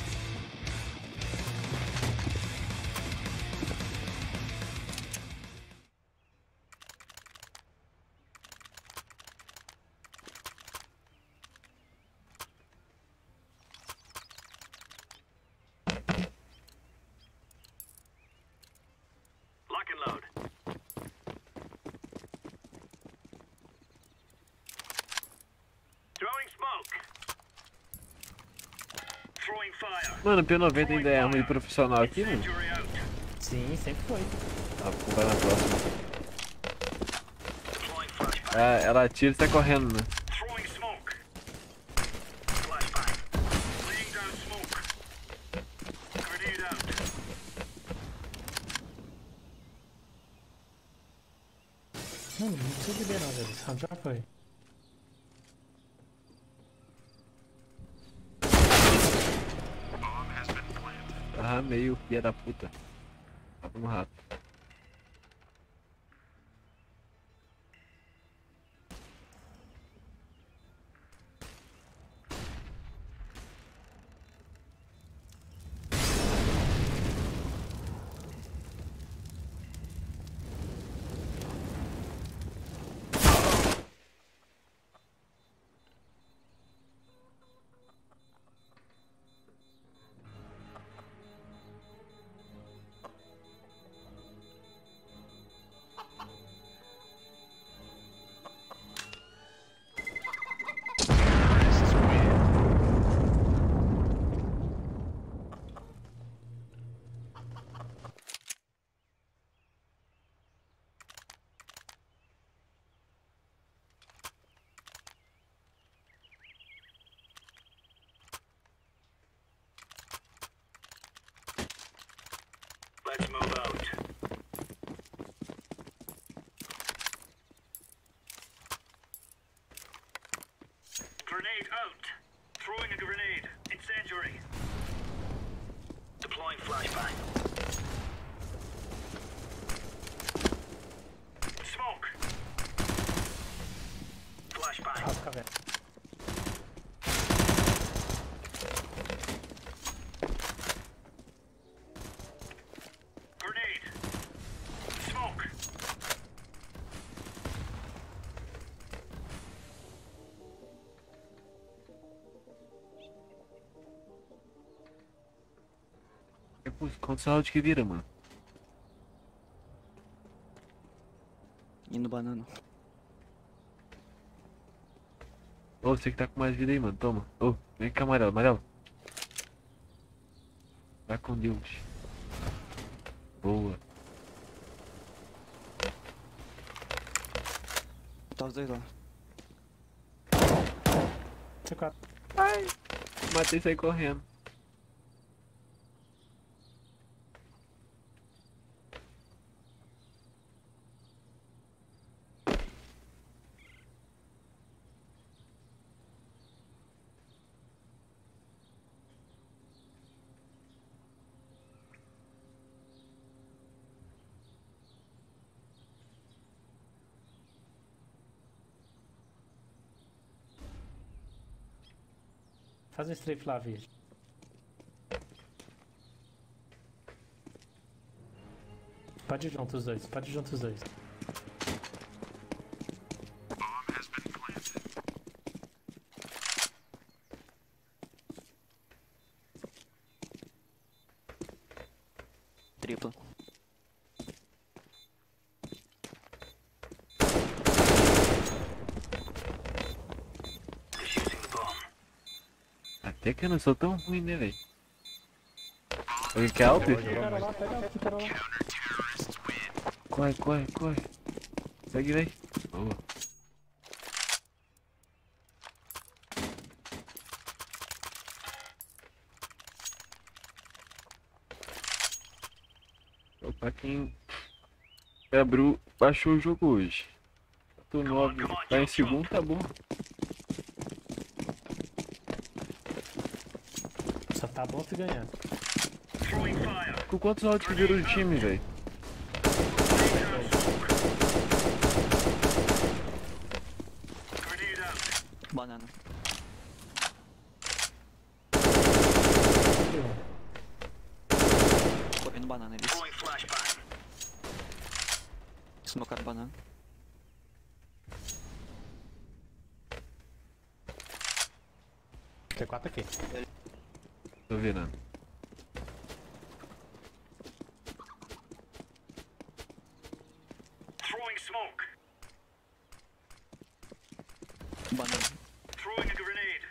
Lock and load. Throwing smoke. Throwing fire. Mano, o P noventa ainda é arma de profissional aqui, mano? Incendiary out. Sim, sempre foi. Ah, vou comprar na próxima. Deploying flashbang. Ah, ela atira e sai correndo, né? Throwing smoke. Flashbang. Laying down smoke. Grenade out. Mano, não precisa de ver não, velho. Esse round já foi. Ah, meio filha da puta. Tava no rato. Let's move out. Grenade out. Throwing a grenade. Incendiary. Deploying flashbang. Smoke. Flashbang. Rasca, velho. Grenade. Smoke. Quantos rounds que vira, mano? Indo banana. Ô, você que tá com mais vida aí, mano. Toma. Ô, vem cá, amarelo, amarelo. Vai com Deus. Boa. Tá os dois lá. C quatro. Ai. Matei e saí correndo. Faz um strafe lá, Virgem. Pode ir junto os dois, pode ir junto os dois. Tripla. Até que eu não sou tão ruim, né, velho? Alguém quer alto? Pega lá, pega lá, pega lá. Corre, corre, corre. Segue, velho. Boa. Pra quem abriu, baixou o jogo hoje. Tô nove, tá em segundo, tá bom. Só tá bom se ganhar. Throwing fire. Com quantos rounds que virou o time, velho? Grenade out. Banana. Correndo banana eles. Throwing flashbang. Smocaram banana. C quatro aqui. Tô virando. Throwing smoke. Banana. Throwing a grenade.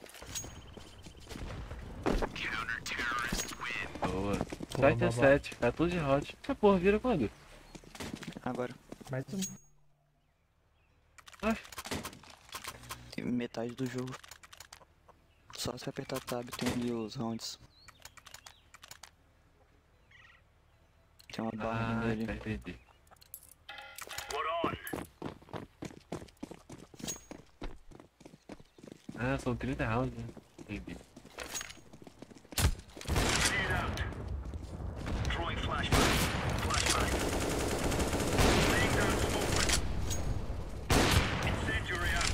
Boa. Boa, trinta boa, e sete, quatorze rounds. Essa porra vira quando? Agora. Mais um. Ai, Tem metade do jogo. Só se apertar tab tem ali os rounds. Tem uma barra ah, nele. tá, entendi. We're on. Ah, são trinta rounds, né? Entendi. Grenade out. Throwing flashbang. Flashbang. Laying down smoke. Incendiary out.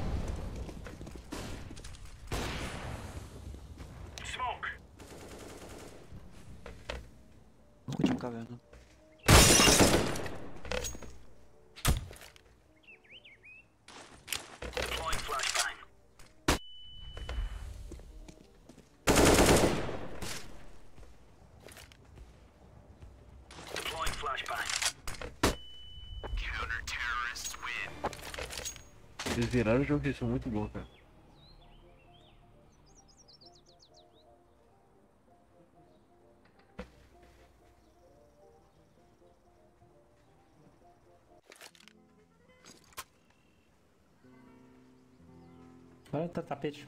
Smoke. Última caverna. Deploying flashbang. Deploying flashbang. Counter-terrorists win. Eles viraram o jogo, eles são muito bons, cara. Olha, tá tapete.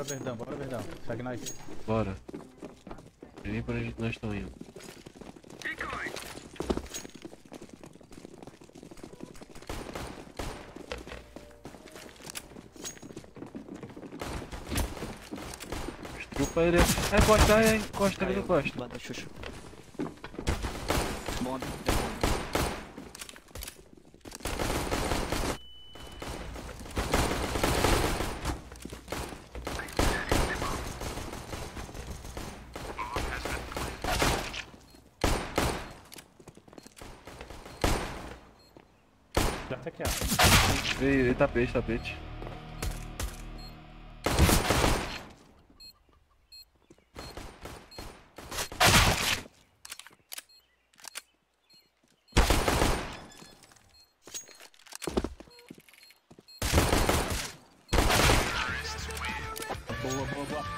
Bora, Verdão, bora, Verdão. Segue nós. Bora. Nem por onde nós estamos indo. Desculpa ele. É, costa, é, encosta ali no costa. Bota Xuxa. Bomba. Já tá aqui, ó. Ei, ei, tapete, tapete. Boa, boa, boa.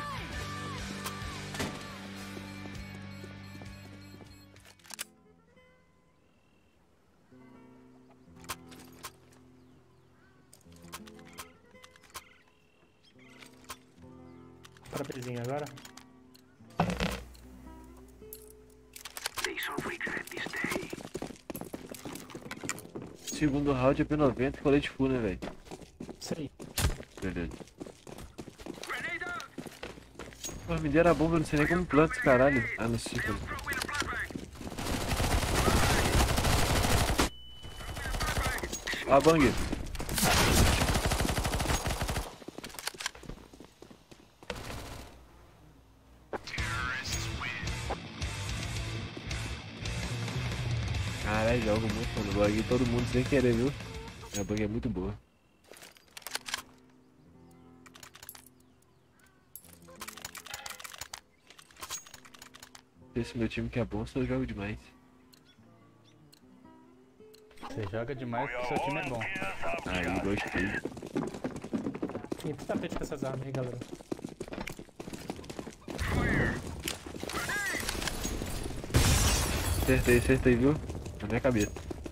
Pra pezinho agora. Segundo round é P noventa e colete full, né, velho? Isso aí. Beleza. Pô, me deram a bomba, eu não sei nem como planta esse caralho. Ah, não sei. Ah, bang. Caralho, jogo muito, mano. Buguei todo mundo sem querer, viu? A bug é muito boa. Esse meu time que é bom, só eu jogo demais. Você joga demais porque seu time é bom. Aí, gostei. Tem tapete com essas armas aí, galera. Acertei, acertei, viu? Na minha cabeça.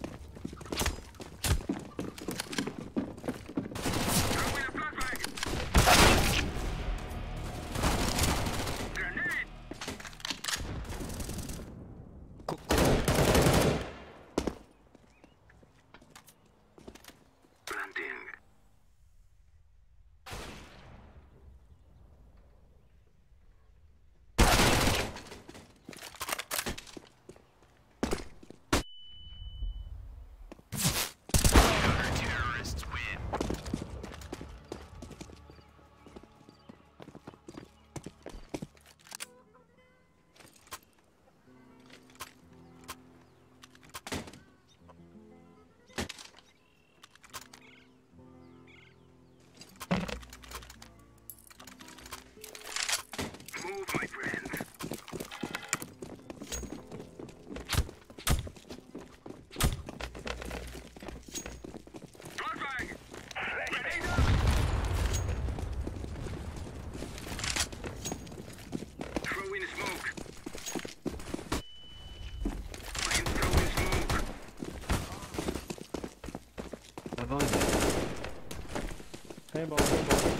Tem bom, tem bom.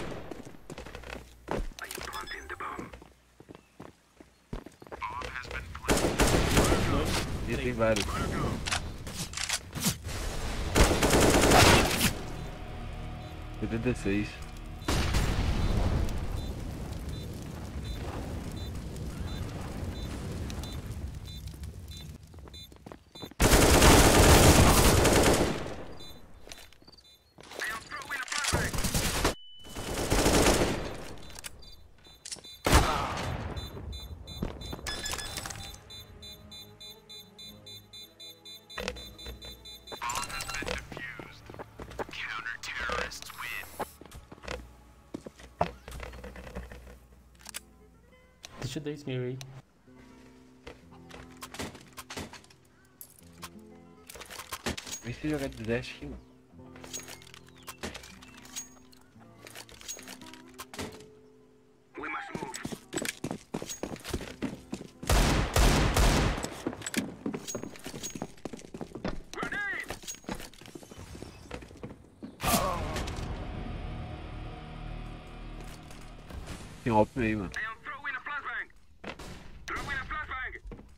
E tem vários. setenta e seis. Deixa dez mil aí. Vem se jogar de dash aqui, mano. Tem um op aí, mano. I am throwing a flashbang. Throwing a flashbang.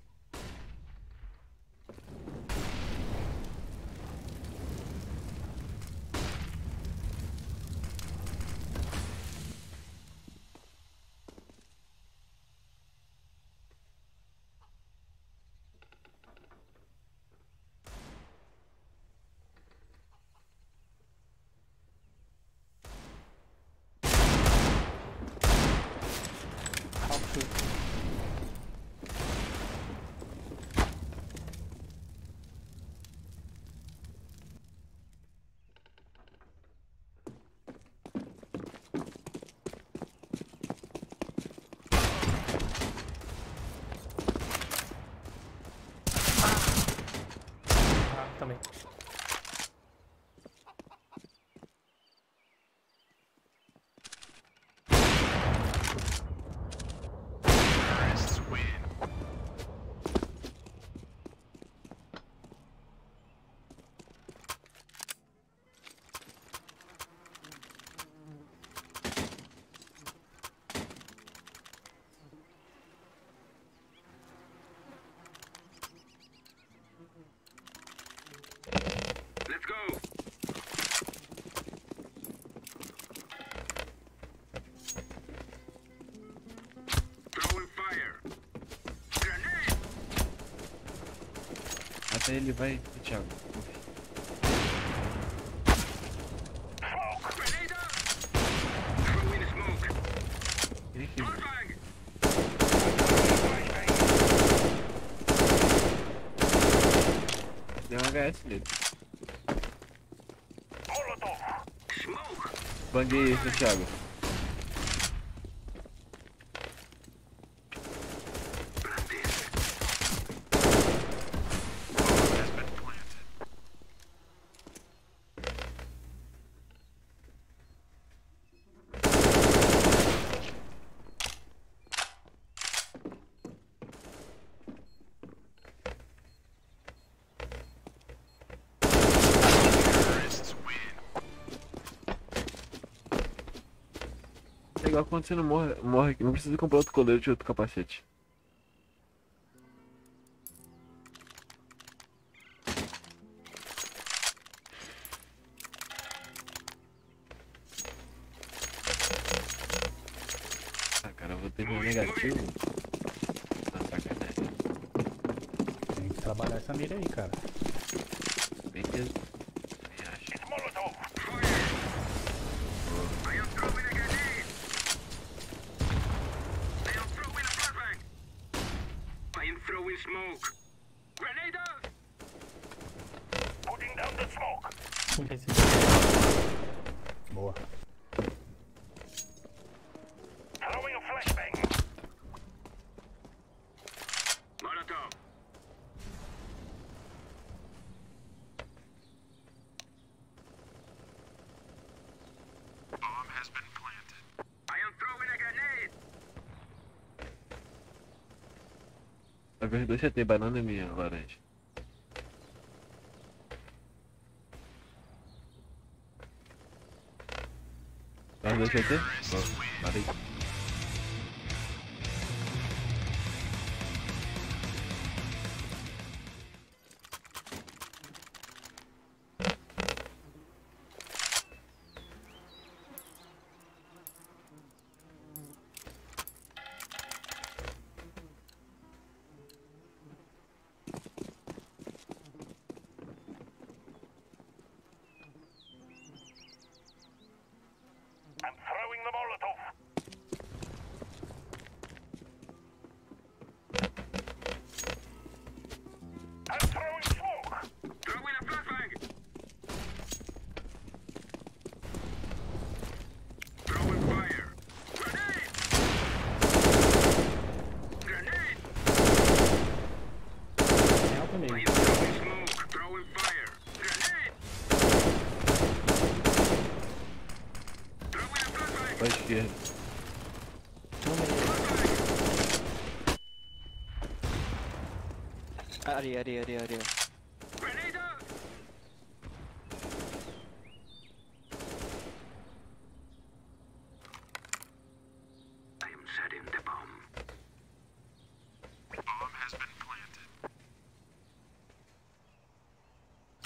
Ah, também. Let's go. Throwing fire. Grenade. Até ele vai, Thiago. Smoke. Grenade out. Throwing smoke. Ele que Flashbang. deu um H S nele. Molotov. Smoke. Banguei esse, Thiago. É igual quando você não morre, morre aqui, não precisa comprar outro colete e outro capacete. Ah, cara, eu vou ter meu negativo. Ah, sacanagem. Tem que trabalhar essa mira aí, cara. Bem que It's Molotov. Fire. I am throwing a grenade. I am throwing a flashbang. I am throwing smoke. Grenade out. Putting down the smoke. Boa. Throwing a flashbang. Molotov. Bomb has been planted. I am throwing a grenade. A vez dois C T, banana é minha, laranja. Mais dois C T? Bom, parei. I'm throwing the Molotov. I'm throwing smoke. Throwing a flashbang. Throwing fire. Grenade. Grenade. Tem alto I meio. am throwing smoke. Throwing fire. Grenade. Throwing a flashbang. Pra esquerda. Areia, areia, areia, areia. Grenade out.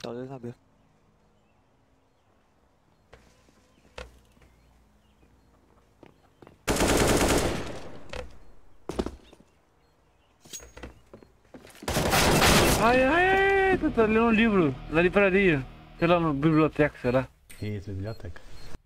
Tá dois na B. Ai, ai, ai, tu tá lendo um livro na livraria. Sei lá, na biblioteca, sei lá. Isso, biblioteca.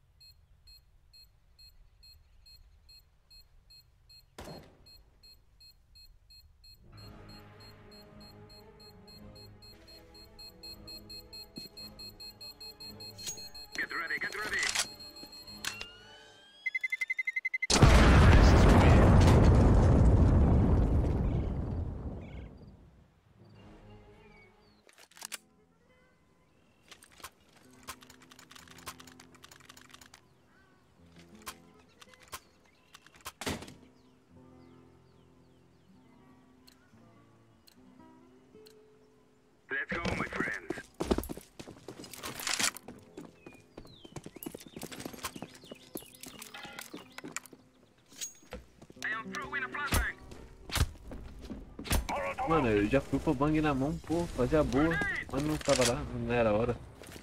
Get ready, get ready. Let's go, my friends. I am throwing a flashbang. Mano, eu já fui com o bang na mão, pô, fazia a boa. Mas não tava lá, não era a hora.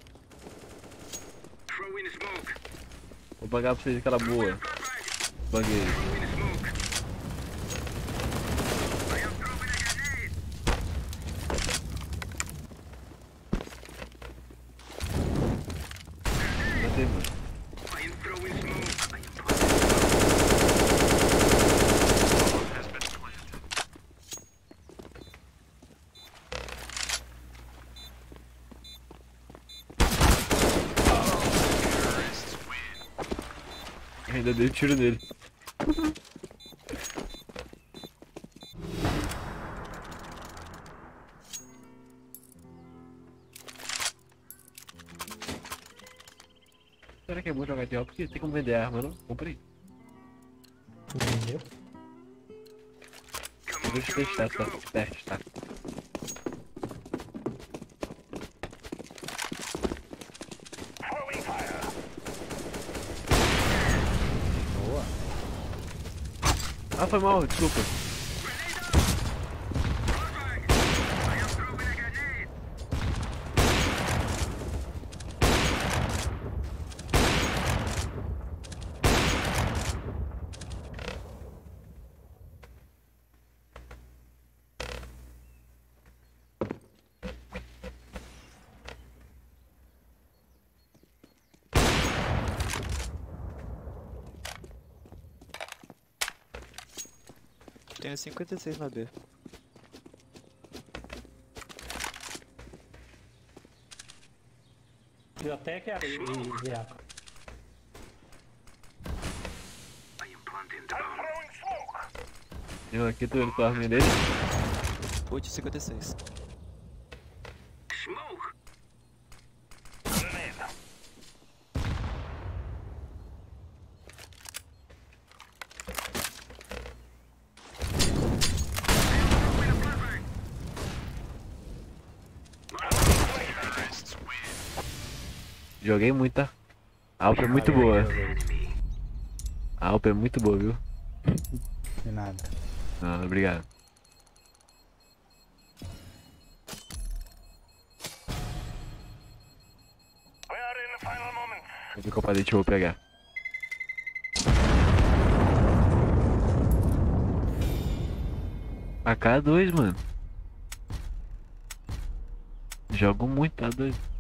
Throw in smoke. Vou bangar pra vocês aquela boa. Banguei. Throw in smoke. I am throwing a grenade. Matei, mano. I am throwing smoke. I am has been planted. Terrorists win. Ainda dei um tiro nele. Será que é bom jogar de alto? Porque tem como vender arma, não? Comprei. Entendeu? Deixa eu testar, tá? Teste, tá? Throwing fire. Boa. Ah, foi mal, desculpa. Flashbang. I am throwing a grenade. Tenho cinquenta e seis na B. Biblioteca e e água. I am planting the bomb. Throwing smoke. Eu aqui tô indo com a arma dele. oito e cinquenta e seis. Smoke. Grenade. Joguei muito, tá? A Alp é muito boa. A Alp é muito boa, viu? De nada. Não, obrigado. We are in the final moments. Vou ver qual palete eu vou pegar. A K dois, mano. Jogo muito A dois.